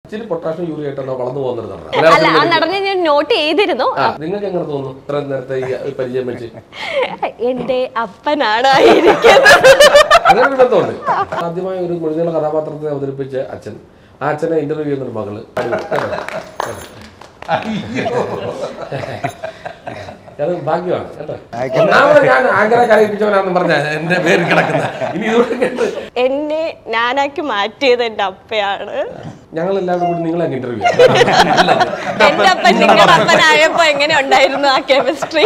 ഇച്ചിരി potassium urea ആയിട്ടാണ് വളർന്നു പോകുന്നത്. നോട്ട് ചെയ്തിരുന്നു. നിങ്ങൾക്ക് എങ്ങനെ തോന്നുന്നു ഇത്ര നേരത്തെ ഈ പരിചയം വെച്ച്? എന്റെ അപ്പനാണ് അങ്ങനെ ഒരു ബന്ധമുണ്ട്. ആദ്യമായി ഒരു മുഴുനീള കഥാപാത്രത്തെ അവതരിപ്പിച്ച അച്ഛൻ, ആ അച്ഛനെ ഇന്റർവ്യൂ ചെയ്യുന്നൊരു മകള്. അത് ഭാഗ്യമാണ് കേട്ടോ. ഞാൻ ആഗ്രഹ കരയിപ്പിച്ചവനാണെന്ന് പറഞ്ഞ എന്റെ പേര് കിടക്കുന്ന ഇനി എന്നെ ഞാനാക്കി മാറ്റിയത് എന്റെ അപ്പയാണ്. ഞങ്ങൾ എല്ലാവരും കൂടി നിങ്ങളെ ഇന്റർവ്യൂ എന്റെ അപ്പൻ നിങ്ങളുടെ അപ്പനായപ്പോ എങ്ങനെ ഉണ്ടായിരുന്നു ആ കെമിസ്ട്രി?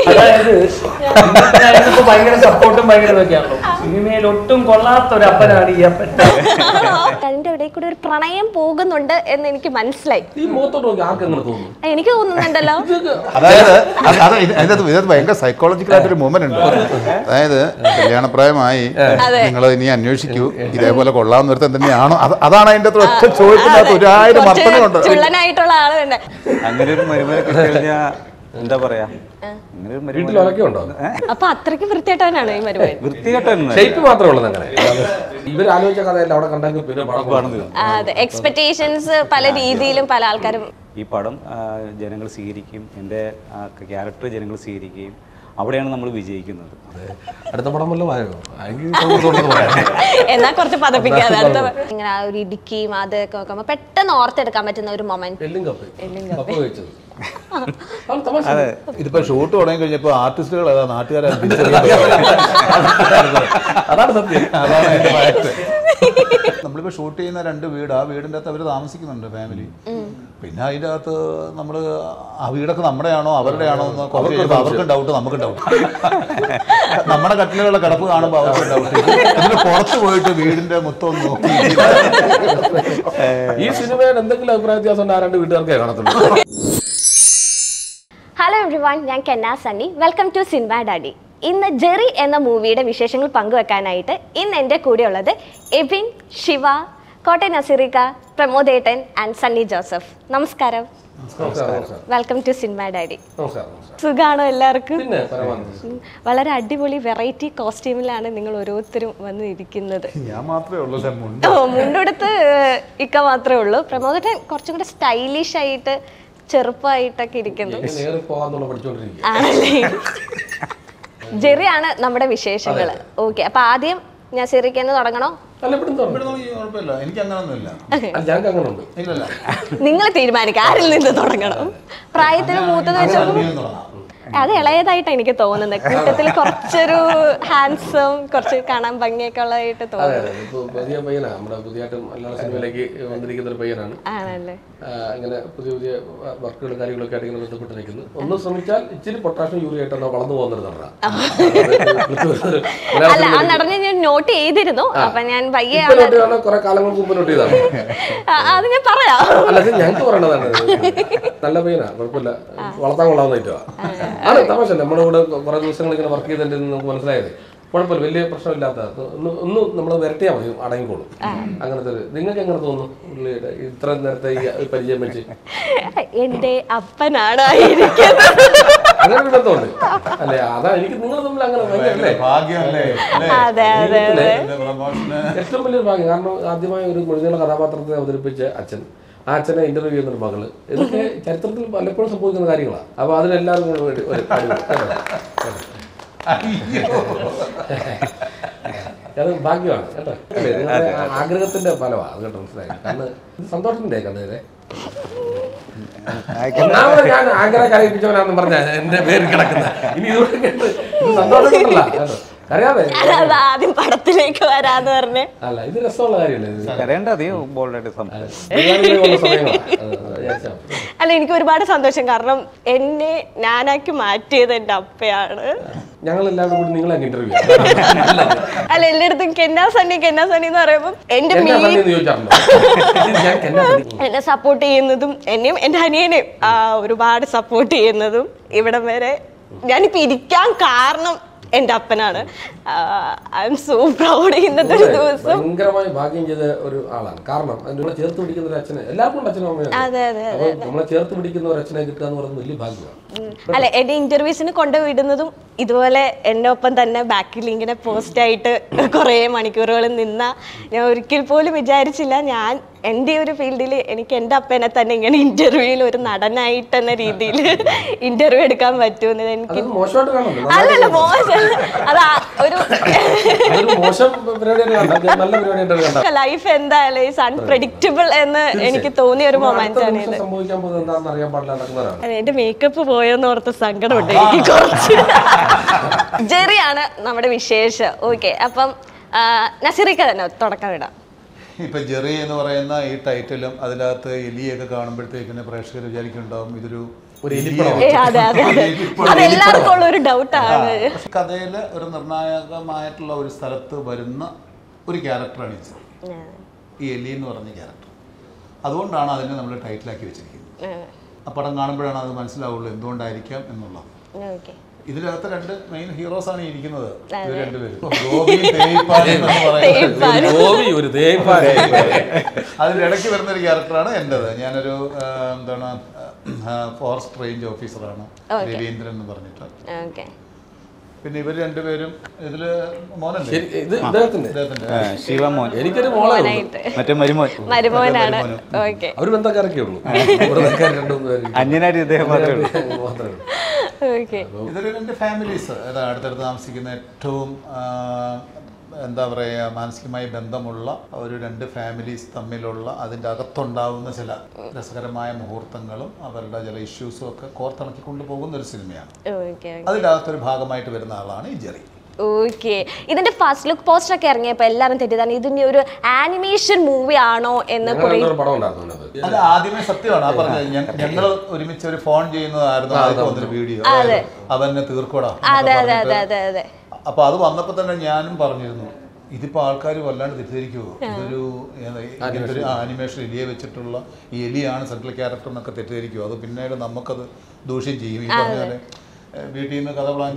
ഭയങ്കര സപ്പോർട്ടും ഭയങ്കര ഇതൊക്കെയാണല്ലോ. സിനിമയിൽ ഒട്ടും കൊള്ളാത്ത ഒരു അപ്പനാണ് ഈ അപ്പൻ. അതിന്റെ ഇടയിൽ കൂടെ ഒരു പ്രണയം പോകുന്നുണ്ട് എന്ന് എനിക്ക് മനസ്സിലായി. ഈ മുഖത്തോട്ട് നോക്കി ആർക്ക് എങ്ങനെ തോന്നുന്നു? എനിക്ക് തോന്നുന്നുണ്ടല്ലോ. അതായത് ഇതിനകത്ത് ഭയങ്കര സൈക്കോളജിക്കൽ ആയിട്ടൊരു മൂവ്മെന്റ് ഉണ്ട്. അതായത് കല്യാണപ്രായമായി നിങ്ങൾ ഇനി അന്വേഷിക്കൂ, ഇതേപോലെ കൊള്ളാവുന്ന ഒരുത്തൻ തന്നെയാണോ? അതാണ് അതിന്റെ ഒറ്റ ചോദിക്കുന്നത്. 1000 അർത്ഥങ്ങളുണ്ട്. ചുള്ളനായിട്ടുള്ള ആള് തന്നെ. അങ്ങനെ ഒരു മരുമനെ കിട്ടിക്കഴിഞ്ഞാ എന്താ പറയാ, അപ്പൊ അത്രയ്ക്ക് വൃത്തികെട്ടവനാണ് ഈ മരുമകൻ. ഷേപ്പ് മാത്രമേ ഉള്ളത്. അങ്ങനെ ഇവർ ആലോചിച്ച കഥയല്ല അവിടെ കണ്ടെങ്കിൽ അതെ, എക്സ്പെക്ടേഷൻസ് പല രീതിയിലും പല ആൾക്കാരും. ഈ പടം ജനങ്ങൾ സ്വീകരിക്കും, എൻ്റെ ക്യാരക്ടർ ജനങ്ങൾ സ്വീകരിക്കുകയും അവിടെയാണ് നമ്മൾ വിജയിക്കുന്നത്. അടുത്ത പടം വല്ലതും എന്നാ കുറച്ച് പതപ്പിക്കാതെ ഇങ്ങനെ ആ ഒരു ഇടുക്കിയും അതൊക്കെ നോക്കുമ്പോ പെട്ടെന്ന് ഓർത്തെടുക്കാൻ പറ്റുന്ന ഒരു മൊമെന്റ്. ഇതിപ്പോ ഷൂട്ട് തുടങ്ങി കഴിഞ്ഞപ്പോ ആർട്ടിസ്റ്റുകൾ ഏതാ നാട്ടുകാരാണ് അതാണ് സത്യം. നമ്മളിപ്പോ ഷൂട്ട് ചെയ്യുന്ന 2 വീട്, ആ വീടിൻ്റെ അകത്ത് അവര് താമസിക്കുന്നുണ്ട് ഫാമിലി. പിന്നെ അതിൻ്റെ അകത്ത് നമ്മള് ആ വീടൊക്കെ നമ്മുടെയാണോ അവരുടെയാണോ എന്ന് അവർക്കും ഡൗട്ട്, നമുക്കും ഡൗട്ട്. നമ്മുടെ കട്ടിലുകളുടെ കിടപ്പ് കാണുമ്പോൾ അവർക്ക് ഡൗട്ട്. അതിന് പുറത്ത് പോയിട്ട് വീടിന്റെ മൊത്തം നോക്കി. ഈ സിനിമയിൽ എന്തെങ്കിലും അഭിപ്രായ വ്യത്യാസം ആ 2 വീട്ടുകാർക്കേ കാണത്തുള്ളൂ. ഹലോ എവ്രിവൺ, ഞാൻ കെന്ന Sunny. Welcome to cinema daddy. ഇന്ന് ജെറി എന്ന മൂവിയുടെ വിശേഷങ്ങൾ പങ്കുവെക്കാനായിട്ട് ഇന്ന് എൻ്റെ കൂടെയുള്ളത് എബിൻ, ശിവ, കോട്ടയം നസീറിക്ക, പ്രമോദേട്ടൻ ആൻഡ് സണ്ണി ജോസഫ്. നമസ്കാരം. Welcome to cinema daddy. സുഖാണോ എല്ലാവർക്കും? വളരെ അടിപൊളി വെറൈറ്റി കോസ്റ്റ്യൂമിലാണ് നിങ്ങൾ ഓരോരുത്തരും വന്ന് ഇരിക്കുന്നത്. മുണ്ടെടുത്ത് ഇക്ക മാത്രമേ ഉള്ളൂ. പ്രമോദേട്ടൻ കുറച്ചും കൂടെ സ്റ്റൈലിഷ് ആയിട്ട് ചെറുപ്പമായിട്ടൊക്കെ ഇരിക്കുന്നു. ജെറി ആണ് നമ്മുടെ വിശേഷങ്ങള്. ഓക്കെ, അപ്പൊ ആദ്യം ഞാൻ സിറിക്കന്ന് തുടങ്ങണോ? നിങ്ങൾ തീരുമാനിക്കാം ആരിൽ നിന്ന് തുടങ്ങണം. പ്രായത്തിന് മൂത്തത് വെച്ചോ അത് ഇളയതായിട്ടാണ് എനിക്ക് തോന്നുന്നത്. കൂട്ടത്തിൽ കുറച്ചൊരു ഹാൻഡ്സം, കുറച്ച് കാണാൻ ഭംഗിയൊക്കെ ഉള്ളതായിട്ട് തോന്നുന്നു. പുതിയ പയ്യനാണ്, നമ്മുടെ പുതിയതായിട്ട് മലയാള സിനിമയിലേക്ക് വന്നിരിക്കുന്ന ഒരു പയ്യനാണ്. ആണല്ലേ? അങ്ങനെ പുതിയ പുതിയ വർക്കുകളും കാര്യങ്ങളൊക്കെ ആയിട്ട് ഇങ്ങനെ ബന്ധപ്പെട്ട് നിൽക്കുന്നു. ഒന്ന് ശ്രമിച്ചാൽ ഇച്ചിരി പൊട്ടാഷ്യം യൂറിയ ആയിട്ടാണ് വളർന്നു പോകുന്നത്. അല്ല, ആ നടനെ ഞാൻ നോട്ട് ചെയ്തിരുന്നു. അപ്പൊ ഞാൻ കുറെ കാലങ്ങൾക്ക് മുമ്പ് നോട്ട് ചെയ്താണ്. അത് ഞാൻ പറയാം. അല്ല, ഞങ്ങൾക്ക് പറയണതാണ്. നല്ല പയ്യനാ, കുഴപ്പമില്ല, വളർത്താൻ കൊള്ളാവുന്ന ഐറ്റമാണ്. ആണ് തമാശ. നമ്മുടെ കൂടെ കുറെ ദിവസങ്ങൾ ഇങ്ങനെ വർക്ക് ചെയ്തിട്ട് നമുക്ക് മനസ്സിലായത് കുഴപ്പമില്ല, വലിയ പ്രശ്നമില്ലാത്ത ഒന്ന് നമ്മൾ വരട്ടിയാൽ മതി, അടങ്ങിക്കോളും. അങ്ങനത്തെ നിങ്ങൾക്ക് എങ്ങനെ തോന്നുന്നു പുള്ളിയുടെ ഇത്ര നേരത്തെ ഈ പരിചയം വെച്ച്? എന്റെ അപ്പനാണ്. അങ്ങനെ ഒരു ബന്ധമുണ്ട് അല്ലേ? അതാ എനിക്ക് നിങ്ങൾ തമ്മിൽ അങ്ങനെ ഏറ്റവും വലിയൊരു ഭാഗ്യം. കാരണം ആദ്യമായി ഒരു മുഴുനീള കഥാപാത്രത്തെ അവതരിപ്പിച്ച അച്ഛൻ, ആ അച്ഛനെ ഇന്റർവ്യൂ ചെയ്യുന്നൊരു മകള്, ഇതൊക്കെ ചരിത്രത്തിൽ പലപ്പോഴും സംഭവിക്കുന്ന കാര്യങ്ങളാണ്. അപ്പൊ അതിനെല്ലാവരും അത് ഭാഗ്യമാണ് കേട്ടോ. അല്ലേ, നിങ്ങളുടെ ആഗ്രഹത്തിന്റെ ഫലമാണ് അത് കേട്ടോ. മനസ്സിലായി? കാരണം ഇത് സന്തോഷത്തിന്റെ കഥയെ ഞാൻ ആഗ്രഹ കരയിപ്പിച്ചവനാണെന്ന് പറഞ്ഞ എന്റെ പേര് കിടക്കുന്ന ഇനി ഇത് സന്തോഷമുണ്ടല്ല കേട്ടോ. ആദ്യം പടത്തിലേക്ക് വരാന്ന് പറഞ്ഞേ. അല്ല, ഇത് രസമുള്ള കാര്യമല്ലേ? അല്ല, എനിക്ക് ഒരുപാട് സന്തോഷം. കാരണം എന്നെ ഞാനാക്കി മാറ്റിയത് എന്റെ അപ്പയാണ്. ഞങ്ങൾ എല്ലാവരും കൂടി നിങ്ങളെ ഇന്റർവ്യൂ അല്ല, എല്ലായിടത്തും കെന്ന സണ്ണി എന്ന് പറയുമ്പോ എന്നെ സപ്പോർട്ട് ചെയ്യുന്നതും എന്നെയും എന്റെ അനിയനെയും ഒരുപാട് സപ്പോർട്ട് ചെയ്യുന്നതും ഇവിടം വരെ ഞാനിപ്പോ ഇരിക്കാൻ കാരണം എന്റെ അപ്പനാണ്. I am so proud. ഇന്നത്തെ ഒരു ദിവസം ഭയങ്കരമായി ഭാഗ്യം ചെയ്ത ഒരു ആളാണ്. കാരണം നമ്മളെ ചേർത്ത് പിടിക്കുന്ന ഒരു അച്ഛനെ, എല്ലാവർക്കും അച്ഛനും അമ്മയാണ്, നമ്മളെ ചേർത്ത് പിടിക്കുന്ന ഒരു അച്ഛനെ കിട്ടുക എന്ന് പറയുന്നത് വലിയ ഭാഗ്യമാണ്. അല്ല, എന്റെ ഇന്റർവ്യൂസിന് കൊണ്ടുവിടുന്നതും ഇതുപോലെ എന്റെ ഒപ്പം തന്നെ ബാക്കിൽ ഇങ്ങനെ പോസ്റ്റ് ആയിട്ട് കുറെ മണിക്കൂറുകൾ നിന്ന ഞാൻ ഒരിക്കൽ പോലും വിചാരിച്ചില്ല ഞാൻ എൻ്റെ ഒരു ഫീൽഡിൽ എനിക്ക് എൻ്റെ അപ്പനെ തന്നെ ഇങ്ങനെ ഇന്റർവ്യൂവിൽ ഒരു നടനായിട്ട് എന്ന രീതിയിൽ ഇന്റർവ്യൂ എടുക്കാൻ പറ്റുമെന്ന് എനിക്ക് അല്ലല്ല മോശം അത് ലൈഫ് എന്തായാലും അൺപ്രഡിക്റ്റബിൾ എന്ന് എനിക്ക് തോന്നിയ ഒരു മൊമെന്റ് ആണ് ഇത്. എന്റെ മേക്കപ്പ് പോയെന്ന് ഓർത്ത് സങ്കടമുണ്ട് എനിക്ക് കുറച്ച്. ജെറിയാണ് നമ്മുടെ വിശേഷം. ഓക്കെ, അപ്പം നസീറിക്ക തന്നെ തുടക്കം ഇടാം. ഇപ്പൊ ജെറി എന്ന് പറയുന്ന ഈ ടൈറ്റിലും അതിനകത്ത് എലിയൊക്കെ കാണുമ്പോഴത്തേക്കിന് പ്രേക്ഷകർ വിചാരിക്കുന്നുണ്ടാവും ഇതൊരു അതെല്ലാവർക്കും ഉള്ള ഒരു ഡൗട്ടാണ്. കഥയില് ഒരു നിർണായകമായിട്ടുള്ള ഒരു സ്ഥലത്ത് വരുന്ന ഒരു ക്യാരക്ടറാണ് ഈ എലി എന്ന് പറഞ്ഞ ക്യാരക്ടർ. അതുകൊണ്ടാണ് അതിനെ നമ്മൾ ടൈറ്റിലാക്കി വെച്ചിരിക്കുന്നത്. ആ പടം കാണുമ്പോഴാണ് അത് മനസ്സിലാവുള്ളൂ എന്തുകൊണ്ടായിരിക്കാം എന്നുള്ളത്. ഇതിനകത്ത് 2 മെയിൻ ഹീറോസ് ആണ് ഇരിക്കുന്നത്. ഇവർ രണ്ടുപേരും അതിനിടയ്ക്ക് വരുന്ന ഒരു ക്യാരക്ടറാണ് എൻ്റെത്. ഞാനൊരു എന്താണ് ഫോറസ്റ്റ് റേഞ്ച് ഓഫീസറാണ്, രവീന്ദ്രൻ എന്ന് പറഞ്ഞിട്ട്. പിന്നെ ഇവർ രണ്ടുപേരും ഇതില് മോനല്ലേ ശിവമോൻ, എനിക്കൊരു മോളാണ്, മറ്റേ മരുമോനാണ്. അവർ ബന്ധക്കാരൊക്കെ ഉള്ളൂ, അന്യനായിട്ട് ഇദ്ദേഹം മാത്രമേ ഉള്ളൂ. ഇതൊരു 2 ഫാമിലീസ് അടുത്തടുത്ത് താമസിക്കുന്ന ഏറ്റവും എന്താ പറയുക മാനസികമായി ബന്ധമുള്ള ഒരു 2 ഫാമിലീസ് തമ്മിലുള്ള അതിൻ്റെ അകത്തുണ്ടാവുന്ന ചില രസകരമായ മുഹൂർത്തങ്ങളും അവരുടെ ചില ഇഷ്യൂസും ഒക്കെ കോർത്തിണക്കിക്കൊണ്ട് പോകുന്ന ഒരു സിനിമയാണ്. അതിൻ്റെ അകത്തൊരു ഭാഗമായിട്ട് വരുന്ന ആളാണ് ഈ ജെറി. ഓക്കെ, ഇതിന്റെ ഫസ്റ്റ് ലുക്ക് പോസ്റ്റർ ഒക്കെ ഇറങ്ങിയപ്പോ എല്ലാരും തെറ്റിദ്ധാരണ ഇതിന്റെ ഒരു ആനിമേഷൻ മൂവി ആണോ എന്ന്. അത് ആദ്യമേ സത്യമാണ്. ആ പറഞ്ഞത് ഞങ്ങൾ ഒരുമിച്ച് ഒരു ഫോൺ ചെയ്യുന്നതായിരുന്നു വീഡിയോ, അവനെ തീർക്കോടാ. അപ്പൊ അത് വന്നപ്പോ തന്നെ ഞാനും പറഞ്ഞിരുന്നു ഇതിപ്പോ ആൾക്കാർ വല്ലാണ്ട് തെറ്റിദ്ധരിക്കുമോ, ഇതൊരു ആനിമേഷൻ എലിയെ വെച്ചിട്ടുള്ള ഈ എലിയാണ് സെൻട്രൽ ക്യാരക്ടർ എന്നൊക്കെ തെറ്റിദ്ധരിക്കുമോ, അത് പിന്നീട് നമുക്കത് ദൂഷ്യം ചെയ്യും. ഈ പറഞ്ഞ വീട്ടിൽ നിന്ന് കഥ പ്ലാൻ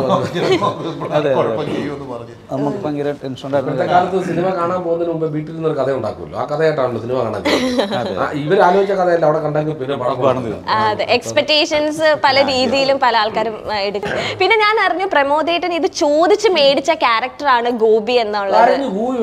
നമുക്ക് ഭയങ്കര ടെൻഷൻ. കാലത്ത് സിനിമ കാണാൻ പോകുന്നതിന് മുമ്പ് വീട്ടിൽ നിന്നൊരു കഥ ഉണ്ടാക്കുമല്ലോ, ആ കഥയായിട്ടാണല്ലോ സിനിമ കാണാൻ. ഇവർ ആലോചിച്ച കഥയല്ല അവിടെ കണ്ടെങ്കിൽ പിന്നെ അതെ, എക്സ്പെക്ടേഷൻസ് പല രീതിയിലും പല ആൾക്കാരും എടുക്കും. പിന്നെ ഞാൻ അറിഞ്ഞു പ്രമോദേട്ടൻ ഇത് ചോദിച്ച് മേടിച്ച ക്യാരക്ടറാണ് ഗോപി എന്നുള്ളത്.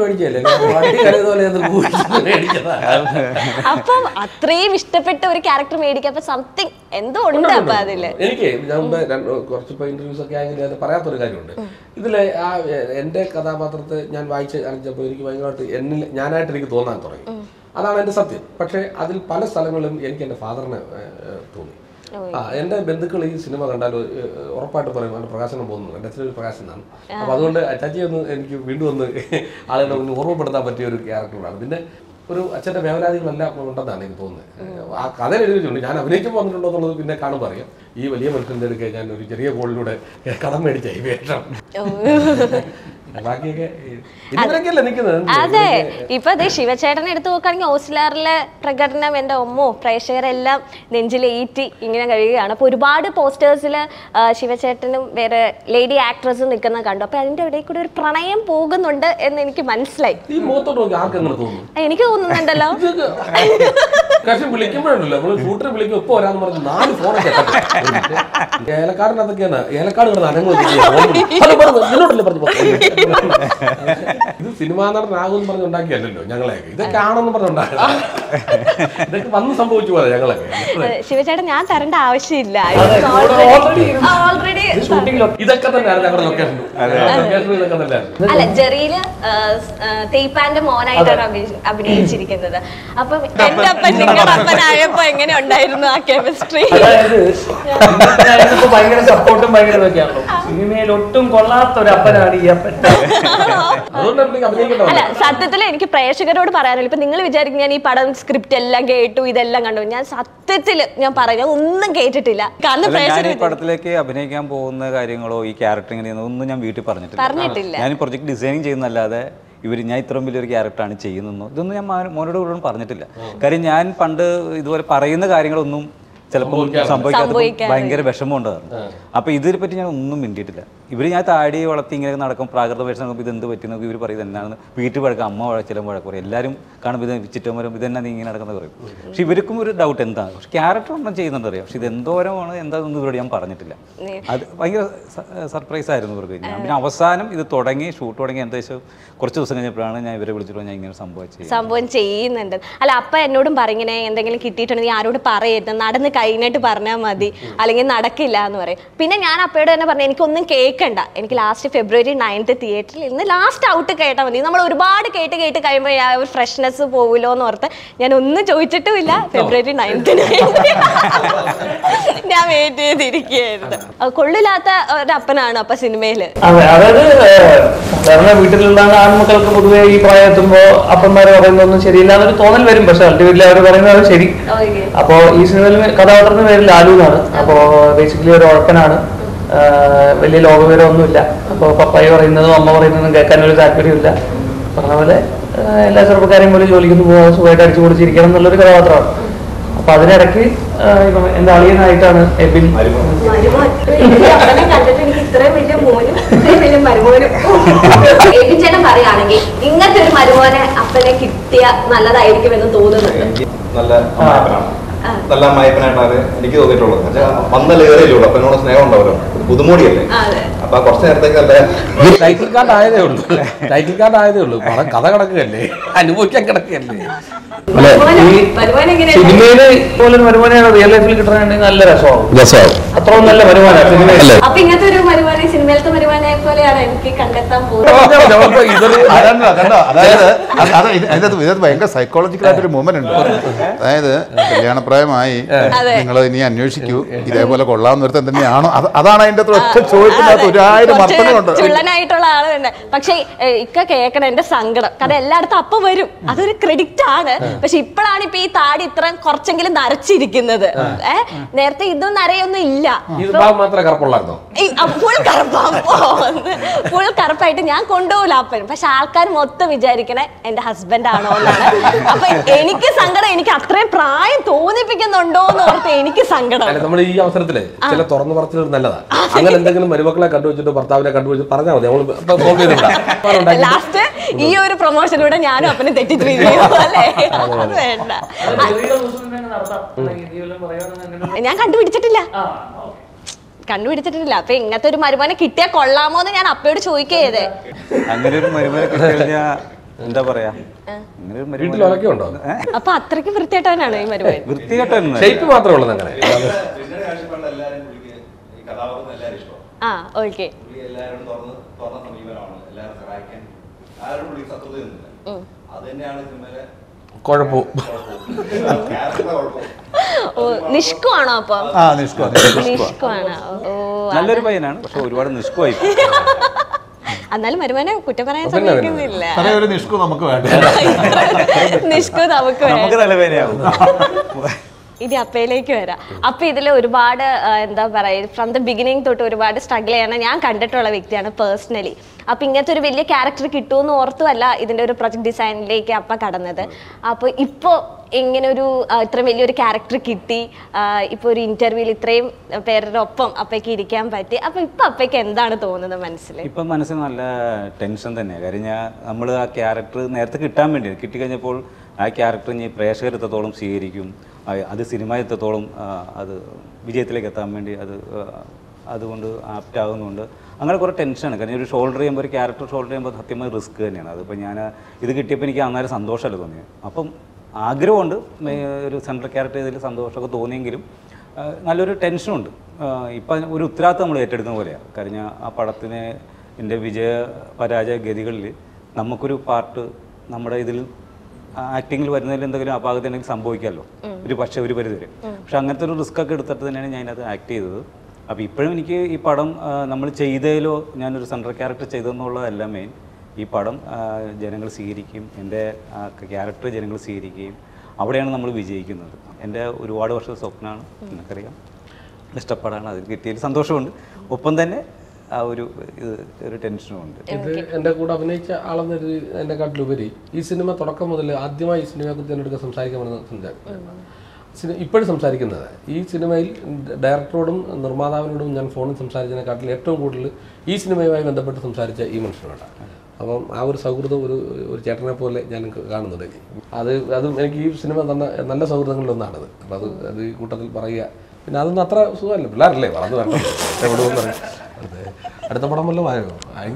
അപ്പം അത്രയും ഇഷ്ടപ്പെട്ട ഒരു ക്യാരക്ടർ മേടിക്കപ്പോ സംതിങ് എന്തോ ഉണ്ട്. അപ്പൊ അതില് എനിക്ക് കുറച്ച് ഇന്റർവ്യൂസ് ഒക്കെ ആയെങ്കിലും അത് പറയാത്തൊരു കാര്യമുണ്ട്. ഇതിലെ ആ എൻ്റെ കഥാപാത്രത്തെ ഞാൻ വായിച്ച് അറിഞ്ഞപ്പോൾ എനിക്ക് ഭയങ്കരമായിട്ട് ഞാനായിട്ട് എനിക്ക് തോന്നാൻ തുടങ്ങി. അതാണ് എൻ്റെ സത്യം. പക്ഷേ അതിൽ പല സ്ഥലങ്ങളിലും എനിക്ക് എൻ്റെ ഫാദറിനെ തോന്നി. എൻ്റെ ബന്ധുക്കൾ ഈ സിനിമ കണ്ടാൽ ഉറപ്പായിട്ട് പറയും അവൻ്റെ പ്രകാശനം പോകുന്നു, എൻ്റെ അച്ഛനൊരു പ്രകാശനാണ്. അപ്പോൾ അതുകൊണ്ട് ചച്ചി ഒന്ന് എനിക്ക് വീണ്ടും ഒന്ന് ആളുകളെ ഒന്ന് ഓർമ്മപ്പെടുത്താൻ പറ്റിയ ഒരു ക്യാരക്ടറാണ്. പിന്നെ ഒരു അച്ഛൻ്റെ വേവലാതികളെല്ലാം ഉണ്ടെന്നാണ് എനിക്ക് തോന്നുന്നത്. ആ കഥ എഴുതിയിട്ടുണ്ട്, ഞാൻ അഭിനയിച്ചപ്പോൾ വന്നിട്ടുണ്ടോ എന്നുള്ളത് പിന്നെ കാണുമ്പോൾ അറിയാം. ഈ വലിയ മനുഷ്യൻ്റെ അടുക്കെ ഞാൻ ഒരു ചെറിയ കോളിലൂടെ കടം മേടിച്ച ഈ വേഷം ബാക്കിയൊക്കെ ഇതിനൊക്കെയല്ലേ നിൽക്കുന്നത്. അതെ, ഇപ്പൊ അതെ ശിവചേട്ടനെ എടുത്തു നോക്കുകയാണെങ്കിൽ ഓസ്ലാറിലെ പ്രകടനം എൻ്റെ ഒമ്മോ പ്രേക്ഷകരെല്ലാം നെഞ്ചിലേറ്റി ഇങ്ങനെ കഴിയുകയാണ്. അപ്പൊ ഒരുപാട് പോസ്റ്റേഴ്സിൽ ശിവചേട്ടനും വേറെ ലേഡി ആക്ട്രസും നിൽക്കുന്നത് കണ്ടു. അപ്പൊ അതിന്റെ ഇടയിൽ കൂടെ ഒരു പ്രണയം പോകുന്നുണ്ട് എന്ന് എനിക്ക് മനസ്സിലായി. എനിക്ക് തോന്നുന്നുണ്ടല്ലോ വിളിക്കുമ്പോഴല്ലോ ഷൂട്ടർ വിളിക്കും ഇപ്പൊ വരാന്ന് പറഞ്ഞു 4 ഫോണൊക്കെ ഏലക്കാടിനകത്തൊക്കെയാണ് ഏലക്കാട് കിടന്ന് അനങ്ങോട്ടല്ലേ പറഞ്ഞു. ഇത് സിനിമാ നടനാകുമെന്ന് പറഞ്ഞ് ഉണ്ടാക്കിയല്ലോ ഞങ്ങളെയൊക്കെ, ഇതൊക്കെ ആണെന്ന് പറഞ്ഞുണ്ടാക്കിയത്. ഇതൊക്കെ വന്ന് സംഭവിച്ചു പോയത് ഞങ്ങളൊക്കെ. ശിവചേട്ടൻ ഞാൻ തരേണ്ട ആവശ്യമില്ല, ഇതൊക്കെ തന്നെയാണ് ഞങ്ങളുടെ ലൊക്കേഷൻ. ഇതൊക്കെ തന്നെയാണ്. അല്ല, ജെറിയില് തേയ്പ്പാന്റെ മോനായിട്ടാണ് അഭിനയിച്ചിരിക്കുന്നത്. അപ്പം എന്റെ അപ്പൻ നിങ്ങളുടെ അപ്പനായപ്പോ എങ്ങനെ ഉണ്ടായിരുന്നു ആ കെമിസ്ട്രി? ഭയങ്കര സപ്പോർട്ടും ഭയങ്കര ഇതൊക്കെയാണല്ലോ. സിനിമയിൽ ഒട്ടും കൊള്ളാത്ത ഒരു അപ്പനാണ് ഈ അപ്പൻ. അല്ല, സത്യത്തിൽ എനിക്ക് പ്രേക്ഷകരോട് പറയാനുള്ളൂ, ഇപ്പൊ നിങ്ങൾ വിചാരിക്കും ഞാൻ ഈ പടം സ്ക്രിപ്റ്റ് എല്ലാം കേട്ടു ഇതെല്ലാം കണ്ടു. ഞാൻ സത്യത്തിൽ ഞാൻ പറയാം ഒന്നും കേട്ടിട്ടില്ല. ഞാൻ ഈ പടത്തിലേക്ക് അഭിനയിക്കാൻ പോകുന്ന കാര്യങ്ങളോ ഈ ക്യാരക്ടറിങ് ഒന്നും ഞാൻ വീട്ടിൽ പറഞ്ഞിട്ടില്ല. ഞാൻ പ്രൊജക്ട് ഡിസൈനിങ് ചെയ്യുന്നല്ലാതെ ഞാൻ ഇത്രയും വലിയൊരു ക്യാരക്ടറാണ് ചെയ്യുന്നതെന്നോ ഇതൊന്നും ഞാൻ മോനോട് കൂടെ പറഞ്ഞിട്ടില്ല. കാര്യം ഞാൻ പണ്ട് ഇതുപോലെ പറയുന്ന കാര്യങ്ങളൊന്നും ചിലപ്പോൾ സംഭവിക്കാതെ ഭയങ്കര വിഷമം ഉണ്ടായിരുന്നു. അപ്പൊ ഇതിനെ പറ്റി ഞാൻ ഒന്നും മിണ്ടിയിട്ടില്ല. ഇവർ ഞാൻ താടി വളർത്തി ഇങ്ങനെ നടക്കും പ്രാകൃത വേഷം നോക്കുമ്പോൾ ഇതെന്ത് പറ്റി നോക്കി ഇവർ പറയും എന്നാണെന്ന് വീട്ടിൽ വഴക്കം അമ്മ ചില വഴക്ക് പറയും എല്ലാവരും കാണുമ്പോൾ ഇത് ചുറ്റമരം ഇതെന്നാ നീ ഇങ്ങനെ നടക്കുന്നത് പറയും. പക്ഷെ ഇവർക്കും ഒരു ഡൗട്ട് എന്താണ്, പക്ഷെ ക്യാരക്ടർ ഒന്നും ചെയ്യുന്നുണ്ട് അറിയാം, പക്ഷെ ഇത് എന്തോരമാണ് എന്താണെന്ന് ഇവരോട് ഞാൻ പറഞ്ഞിട്ടില്ല. അത് ഭയങ്കര സർപ്രൈസ് ആയിരുന്നു ഇവർക്ക്. ഞാൻ പിന്നെ അവസാനം ഇത് തുടങ്ങി ഷൂട്ട് തുടങ്ങി ഏകദേശം കുറച്ച് ദിവസം കഴിഞ്ഞപ്പോഴാണ് ഞാൻ ഇവരെ വിളിച്ചിട്ട് ഞാൻ ഇങ്ങനെ സംഭവം ചെയ്യുന്നുണ്ട്. അല്ല അപ്പ എന്നോടും പറഞ്ഞിങ്ങനെ എന്തെങ്കിലും കിട്ടിയിട്ടുണ്ടെങ്കിൽ ആരോട് പറയരുത്, നടന്ന് കഴിഞ്ഞിട്ട് പറഞ്ഞാൽ മതി, അല്ലെങ്കിൽ നടക്കില്ല എന്ന് പറയും. പിന്നെ ഞാൻ അപ്പയോട് തന്നെ പറഞ്ഞു എനിക്കൊന്നും കേൾക്കണ്ട, എനിക്ക് ലാസ്റ്റ് February 9th തിയേറ്ററിൽ ഇന്ന് ലാസ്റ്റ് ഔട്ട് കേട്ടാൽ മതി. നമ്മൾ ഒരുപാട് കേട്ട് കഴിയുമ്പോൾ ഒരു ഫ്രഷ്നെസ് പോവില്ലോ എന്ന് ഓർത്ത് ഞാൻ ഒന്നും ചോദിച്ചിട്ടുമില്ല. February 9th ഞാൻ വെയിറ്റ് ചെയ്തിരിക്കുകയായിരുന്നു. കൊള്ളില്ലാത്ത ഒരപ്പനാണ് അപ്പൊ സിനിമയില്. അതെ, അതായത് സാധാരണ വീട്ടിലുള്ള ആൺമക്കൾക്ക് പൊതുവെ ഈ പ്രായത്തുമ്പോ അപ്പന്മാര് പറയുന്നതൊന്നും ശരിയില്ല എന്നൊരു തോന്നൽ വരും. പക്ഷെ അൾട്ടിമേറ്റ്ലി അവർ പറയുന്നത് ശരി. അപ്പോ ഈ സിനിമയിൽ കഥാപാത്രത്തിന്റെ പേര് ലാലു എന്നാണ്. അപ്പോ ബേസിക്കലി ഒരു ഉഴപ്പനാണ്, വലിയ ലോകവിവരമൊന്നുമില്ല. അപ്പോൾ പപ്പായി പറയുന്നതും അമ്മ പറയുന്നതും കേൾക്കാനൊരു താല്പര്യമില്ല. പറഞ്ഞ പോലെ എല്ലാ ചെറുപ്പക്കാരെയും പോലെ ജോലിക്കൊന്നും പോകാൻ സുഖമായിട്ട് അടിച്ചു പൊളിച്ചിരിക്കണം എന്നുള്ളൊരു കഥാപാത്രമാണ്. അപ്പൊ അതിനിടയ്ക്ക് ഇപ്പം എന്റെ അളിയനായിട്ടാണ് എബിൻ. ചേട്ടൻ പറയുകയാണെങ്കിൽ ഇങ്ങനത്തെ ഒരു മരുമോനെ അപ്പനെ കിട്ടിയ നല്ലതായിരിക്കും എന്ന് തോന്നുന്നുണ്ട്. നല്ല അമ്മായിപ്പനായിട്ടാണ് എനിക്ക് തോന്നിയിട്ടുള്ളത്. വന്നല്ലേ ഏറിയുള്ളൂ, അപ്പൊ എന്നോട് സ്നേഹം ഉണ്ടാവല്ലോ, പുതുമോടിയല്ലേ, അപ്പൊ കുറച്ച് നേരത്തേക്കല്ലേ ടൈറ്റിൽ കാർഡ് ആയതേ ഉള്ളൂ, ടൈറ്റിൽ കാർഡ് ആയതേ ഉള്ളൂ, കഥ കിടക്കുകയല്ലേ, അനുഭവിക്കാൻ കിടക്കുകയല്ലേ. സിനിമയില് പോലെ വരുമാനം റിയൽ ലൈഫിൽ കിട്ടണമെങ്കിൽ നല്ല രസമാവും. അത്രയും നല്ല വരുമാനം സിനിമയിൽ. അപ്പൊ ഇങ്ങനത്തെ ഒരു വരുമാനം സിനിമയിലത്തെ വരുമാനെ പോലെയാണ് എനിക്ക് കണ്ടെത്താൻ പോകുന്നത്. അതായത് ഭയങ്കര സൈക്കോളജിക്കൽ ആയിട്ടൊരു മൂവ്മെന്റ് ഉണ്ട്. അതായത് കല്യാണപ്രായമായി നിങ്ങൾ ഇനി അന്വേഷിക്കൂ, ഇതേപോലെ കൊള്ളാവുന്ന ഒരുത്തൻ തന്നെയാണോ, അതാണ് അതിന്റെ ഒറ്റ ചോദിക്കുന്നതിനകത്ത് 1000 അർത്ഥങ്ങളുണ്ട്. ചുള്ളനായിട്ടുള്ള ആള് തന്നെ. പക്ഷെ ഇക്ക കേൾക്കണം എന്റെ സങ്കടം, കാരണം എല്ലായിടത്തും അപ്പൊ വരും, അതൊരു ക്രെഡിറ്റ് ആണ്. പക്ഷെ ഇപ്പോഴാണ് ഇപ്പൊ ഈ താടി ഇത്ര കുറച്ചെങ്കിലും നരച്ചിരിക്കുന്നത്. നേരത്തെ ഇതും നരയൊന്നും ഇല്ല, ഫുൾ കറുപ്പായിട്ട് ഞാൻ കൊണ്ടുപോകില്ല അപ്പൻ. പക്ഷെ ആൾക്കാർ മൊത്തം വിചാരിക്കണേ എന്റെ ഹസ്ബൻഡ് ആണോ എന്നാണ്. അപ്പൊ എനിക്ക് സങ്കടം, എനിക്ക് അത്രയും പ്രായം തോന്നിപ്പിക്കുന്നുണ്ടോ എന്ന് ഓർത്ത് എനിക്ക് സങ്കടം. നമ്മൾ ഈ അവസരത്തില് ചില തുറന്നു പറച്ചിൽ നല്ലതാണ്. അങ്ങനെ എന്തെങ്കിലും മരുമക്കളെ കണ്ടുവച്ചിട്ടോ ഭർത്താവിനെ കണ്ടുവച്ചിട്ട് പറഞ്ഞാൽ മതി. ലാസ്റ്റ് ഈ ഒരു പ്രൊമോഷനിലൂടെ ഞാനും അപ്പനെ തെറ്റിദ്ധരിക്കും അല്ലേ? അത് വേണ്ട, ഞാൻ കണ്ടുപിടിച്ചിട്ടില്ല. അപ്പൊ ഇങ്ങനത്തെ ഒരു മരുമാനെ കിട്ടിയാൽ കൊള്ളാമോ എന്ന് ഞാൻ അപ്പയോട് ചോദിക്കേ. അങ്ങനെ ഒരു മരുമാനെ കിട്ടിയാ എന്താ പറയാ, അപ്പൊ അത്രയ്ക്ക് വൃത്തികെട്ടവനാണ് ഈ മരുമാൻ. വൃത്തികെട്ടൻ മാത്രമേ ഉള്ളത് അങ്ങനെ. ആ ഓക്കെ, നിഷ്കുവാണോ? അപ്പൊ നിഷ്കുവാണ്. നല്ലൊരു പയ്യനാണ്, പക്ഷെ ഒരുപാട് നിഷ്കുവായി. എന്നാലും മരുമാനെ കുറ്റം പറയാൻ ശ്രമിക്കുന്നില്ല. നിഷ്കു നമുക്ക് വേണ്ട, നിഷ്കു നമുക്ക് വേണ്ട. ഇനി അപ്പയിലേക്ക് വരാം. അപ്പൊ ഇതിൽ ഒരുപാട് എന്താ പറയുക, ഫ്രം ദ ബിഗിനിങ് തൊട്ട് ഒരുപാട് സ്ട്രഗിൾ ചെയ്യണ ഞാൻ കണ്ടിട്ടുള്ള വ്യക്തിയാണ് പേഴ്സണലി. അപ്പൊ ഇങ്ങനത്തെ ഒരു വലിയ ക്യാരക്ടർ കിട്ടുമെന്ന് ഓർത്തുമല്ല ഇതിന്റെ ഒരു പ്രൊജക്ട് ഡിസൈനിലേക്ക് അപ്പ കടന്നത്. അപ്പോൾ ഇപ്പോൾ ഇങ്ങനെ ഒരു ഇത്രയും വലിയൊരു ക്യാരക്ടർ കിട്ടി, ഇപ്പോൾ ഒരു ഇന്റർവ്യൂവിൽ ഇത്രയും പേരുടെ ഒപ്പം അപ്പയ്ക്ക് ഇരിക്കാൻ പറ്റി. അപ്പൊ ഇപ്പൊ അപ്പയ്ക്ക് എന്താണ് തോന്നുന്നത് മനസ്സിൽ? ഇപ്പം മനസ്സിൽ നല്ല ടെൻഷൻ തന്നെയാണ്. കാര്യം നമ്മൾ ആ ക്യാരക്ടർ നേരത്തെ കിട്ടാൻ വേണ്ടി കിട്ടിക്കഴിഞ്ഞപ്പോൾ ആ ക്യാരക്ടർ ഇനി പ്രേക്ഷകർ എത്രത്തോളം സ്വീകരിക്കും, അത് സിനിമ എത്രത്തോളം അത് വിജയത്തിലേക്ക് എത്താൻ വേണ്ടി അതുകൊണ്ട് ആപ്റ്റ് ആകുന്നുണ്ട്. അങ്ങനെ കുറേ ടെൻഷനാണ്. കാരണം ഒരു ഷോൾഡർ ചെയ്യുമ്പോൾ, ഒരു ക്യാരക്ടർ ഷോൾഡർ ചെയ്യുമ്പോൾ സത്യമായി റിസ്ക് തന്നെയാണ്. അതിപ്പോൾ ഞാൻ ഇത് കിട്ടിയപ്പോൾ എനിക്ക് അന്നേരം സന്തോഷമല്ല തോന്നിയത്. അപ്പം ആഗ്രഹമുണ്ട് ഒരു സെൻട്രൽ ക്യാരക്ടർ ചെയ്തതിൽ സന്തോഷമൊക്കെ തോന്നിയെങ്കിലും നല്ലൊരു ടെൻഷനുണ്ട്. ഇപ്പം ഒരു ഉത്തരവാദിത്തം നമ്മൾ ഏറ്റെടുക്കുന്ന പോലെയാണ്. കാരണം ആ പടത്തിന് എൻ്റെ വിജയ പരാജയ ഗതികളിൽ നമുക്കൊരു പാർട്ട് നമ്മുടെ ഇതിൽ ആക്ടിങ്ങിൽ വരുന്നതിൽ എന്തെങ്കിലും അപാകത എന്തെങ്കിലും സംഭവിക്കാമല്ലോ ഒരു പരിധി വരെ. പക്ഷെ അങ്ങനത്തെ ഒരു റിസ്ക് ഒക്കെ എടുത്തിട്ട് തന്നെയാണ് ഞാനത് ആക്ട് ചെയ്തത്. അപ്പോൾ ഇപ്പോഴും എനിക്ക് ഈ പടം നമ്മൾ ചെയ്തതിലോ ഞാനൊരു സെൻട്രൽ ക്യാരക്ടർ ചെയ്തെന്നുള്ളതല്ല മെയിൻ. ഈ പടം ജനങ്ങൾ സ്വീകരിക്കും, എൻ്റെ ക്യാരക്ടർ ജനങ്ങൾ സ്വീകരിക്കുകയും അവിടെയാണ് നമ്മൾ വിജയിക്കുന്നത്. എൻ്റെ ഒരുപാട് വർഷത്തെ സ്വപ്നമാണ്, എനിക്കറിയാം. ഇഷ്ടപ്പെടാണ്, അതിൽ കിട്ടിയതിൽ സന്തോഷമുണ്ട്. ഒപ്പം തന്നെ ആ ഒരു ടെൻഷനും ഉണ്ട്. ഇത് എൻ്റെ കൂടെ അഭിനയിച്ച ആളെന്നൊരു എന്നെക്കാട്ടിലുപരി ഈ സിനിമ തുടക്കം മുതൽ ആദ്യമായി ഈ സിനിമയെ കുറിച്ച് എന്നോട് സംസാരിക്കാൻ ഇപ്പോഴും സംസാരിക്കുന്നത് ഈ സിനിമയിൽ ഡയറക്ടറോടും നിർമ്മാതാവിനോടും ഞാൻ ഫോണിൽ സംസാരിച്ചതിനെക്കാട്ടിൽ ഏറ്റവും കൂടുതൽ ഈ സിനിമയുമായി ബന്ധപ്പെട്ട് സംസാരിച്ച ഈ മനുഷ്യനോടാണ്. അപ്പം ആ ഒരു സൗഹൃദം ഒരു ചേട്ടനെ പോലെ ഞാൻ കാണുന്നുണ്ട്. അതും എനിക്ക് ഈ സിനിമ തന്ന നല്ല സൗഹൃദങ്ങളിലൊന്നാണത്. അപ്പം അത് ഈ കൂട്ടത്തിൽ പറയുക. പിന്നെ അതൊന്നും അത്ര സുഖമല്ല, പിള്ളേരല്ലേ വളർന്നു വരണം എവിടെയെന്ന് പറയും. അടുത്ത പടം വല്ലതും ആയോ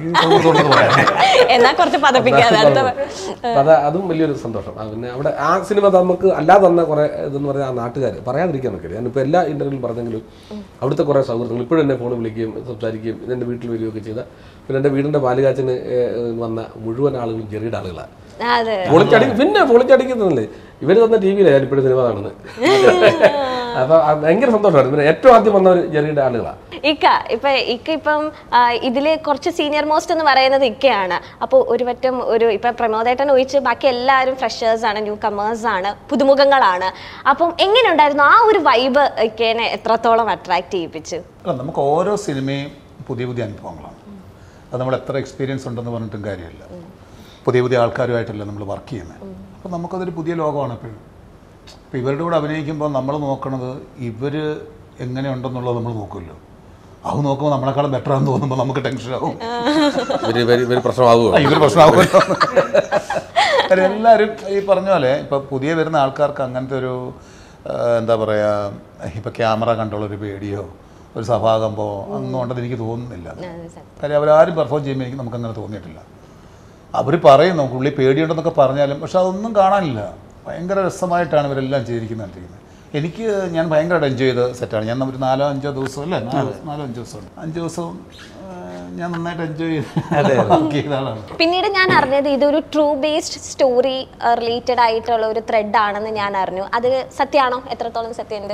എന്നാ കുറച്ച് പതപ്പിക്കാതെ അതും വലിയൊരു സന്തോഷം. പിന്നെ അവിടെ ആ സിനിമ നമുക്ക് അല്ലാതെ തന്നെ കുറെ ഇതെന്ന് പറഞ്ഞാൽ ആ നാട്ടുകാർ പറയാതിരിക്കാൻ നോക്കില്ല. ഞാനിപ്പോൾ എല്ലാ ഇന്റർവ്യൂവിലും പറഞ്ഞെങ്കിലും അവിടുത്തെ കുറേ സൗഹൃദങ്ങൾ ഇപ്പോഴും എന്നെ ഫോണിൽ വിളിക്കുകയും സംസാരിക്കുകയും എൻ്റെ വീട്ടിൽ വരികയൊക്കെ ചെയ്ത. പിന്നെ എൻ്റെ വീടിൻ്റെ പാലുകാച്ചിന് വന്ന മുഴുവൻ ആളുകളും ജെറിയുടെ ആളുകളാണ്. പൊളിച്ചടിക്കുന്നല്ലേ ഇവര് തന്നെ ടി വിയിലാണ് ഞാൻ ഇപ്പോഴും സിനിമ കാണുന്നത്. അപ്പൊ ഭയങ്കര സന്തോഷമാണ്. പിന്നെ ഏറ്റവും ആദ്യം വന്നവർ ജെറിയുടെ ആളുകളാണ്. ഇപ്പം ഇതില് കുറച്ച് സീനിയർ മോസ്റ്റ് എന്ന് പറയുന്നത് ഇക്കയാണ്. അപ്പോൾ ഇപ്പൊ പ്രമോദേട്ടൻ ഒഴിച്ച് ബാക്കി എല്ലാവരും ഫ്രഷേഴ്സ് ആണ്, ന്യൂ കമേഴ്സ് ആണ്, പുതുമുഖങ്ങളാണ്. അപ്പം എങ്ങനെ ഉണ്ടായിരുന്നു ആ ഒരു വൈബ് ഇക്കേനെ എത്രത്തോളം അട്രാക്ട് ചെയ്യിപ്പിച്ചു? നമുക്ക് ഓരോ സിനിമയും പുതിയ പുതിയ അനുഭവങ്ങളാണ്. അത് നമ്മൾ എത്ര എക്സ്പീരിയൻസ് ഉണ്ടെന്ന് പറഞ്ഞിട്ടും കാര്യമില്ല. പുതിയ ആൾക്കാരുമായിട്ടല്ല നമ്മൾ വർക്ക് ചെയ്യുന്നത്. അപ്പോൾ നമുക്കതൊരു പുതിയ ലോകമാണ് എപ്പോഴും. അപ്പോൾ ഇവരുടെ കൂടെ അഭിനയിക്കുമ്പോൾ നമ്മൾ നോക്കണത് ഇവർ എങ്ങനെയുണ്ടെന്നുള്ളത് നമ്മൾ നോക്കുമല്ലോ. അത് നോക്കുമ്പോൾ നമ്മളെക്കാളും ബെറ്റർ ആണെന്ന് തോന്നുമ്പോൾ നമുക്ക് ടെൻഷനാവും, ഇവർ പ്രശ്നമാകുമല്ലോ. കാര്യം എല്ലാവരും ഈ പറഞ്ഞ പോലെ ഇപ്പോൾ പുതിയ വരുന്ന ആൾക്കാർക്ക് അങ്ങനത്തെ ഒരു എന്താ പറയുക, ഇപ്പോൾ ക്യാമറ കണ്ടുള്ളൊരു പേടിയോ ഒരു സഭാകമ്പോ ഒന്നും ഉണ്ടെന്ന് എനിക്ക് തോന്നുന്നില്ല. കാര്യം അവരാരും പെർഫോം ചെയ്യുമ്പോൾ എനിക്ക് നമുക്കങ്ങനെ തോന്നിയിട്ടില്ല. അവർ പറയും നമുക്ക് ഉള്ളിൽ പേടിയുണ്ടെന്നൊക്കെ പറഞ്ഞാലും പക്ഷെ അതൊന്നും കാണാനില്ല. ഭയങ്കര രസമായിട്ടാണ് ഇവരെല്ലാം ചെയ്തിരിക്കുന്നത്. ഞാൻ ഭയങ്കരമായിട്ട് എൻജോയ് ചെയ്ത സെറ്റാണ്. ഞാൻ ഒരു 4-5 ദിവസം അല്ലേ 4-5 ദിവസം 5 ദിവസവും ഞാൻ നന്നായിട്ട് എൻജോയ് ചെയ്ത ആളാണ്. പിന്നീട് ഞാൻ അറിഞ്ഞത് ഇതൊരു ട്രൂ ബേസ്ഡ് സ്റ്റോറി റിലേറ്റഡ് ആയിട്ടുള്ള ഒരു ത്രെഡ് ആണെന്ന് ഞാൻ അറിഞ്ഞു. അത് സത്യമാണോ? എത്രത്തോളം സത്യമുണ്ട്?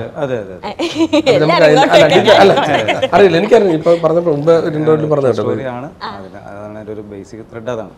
അറിയില്ല, എനിക്കറിയാം. ഇപ്പൊ പറഞ്ഞപ്പോൾ മുമ്പ് ഒരു ബേസിക് ത്രെഡ് അതാണ്.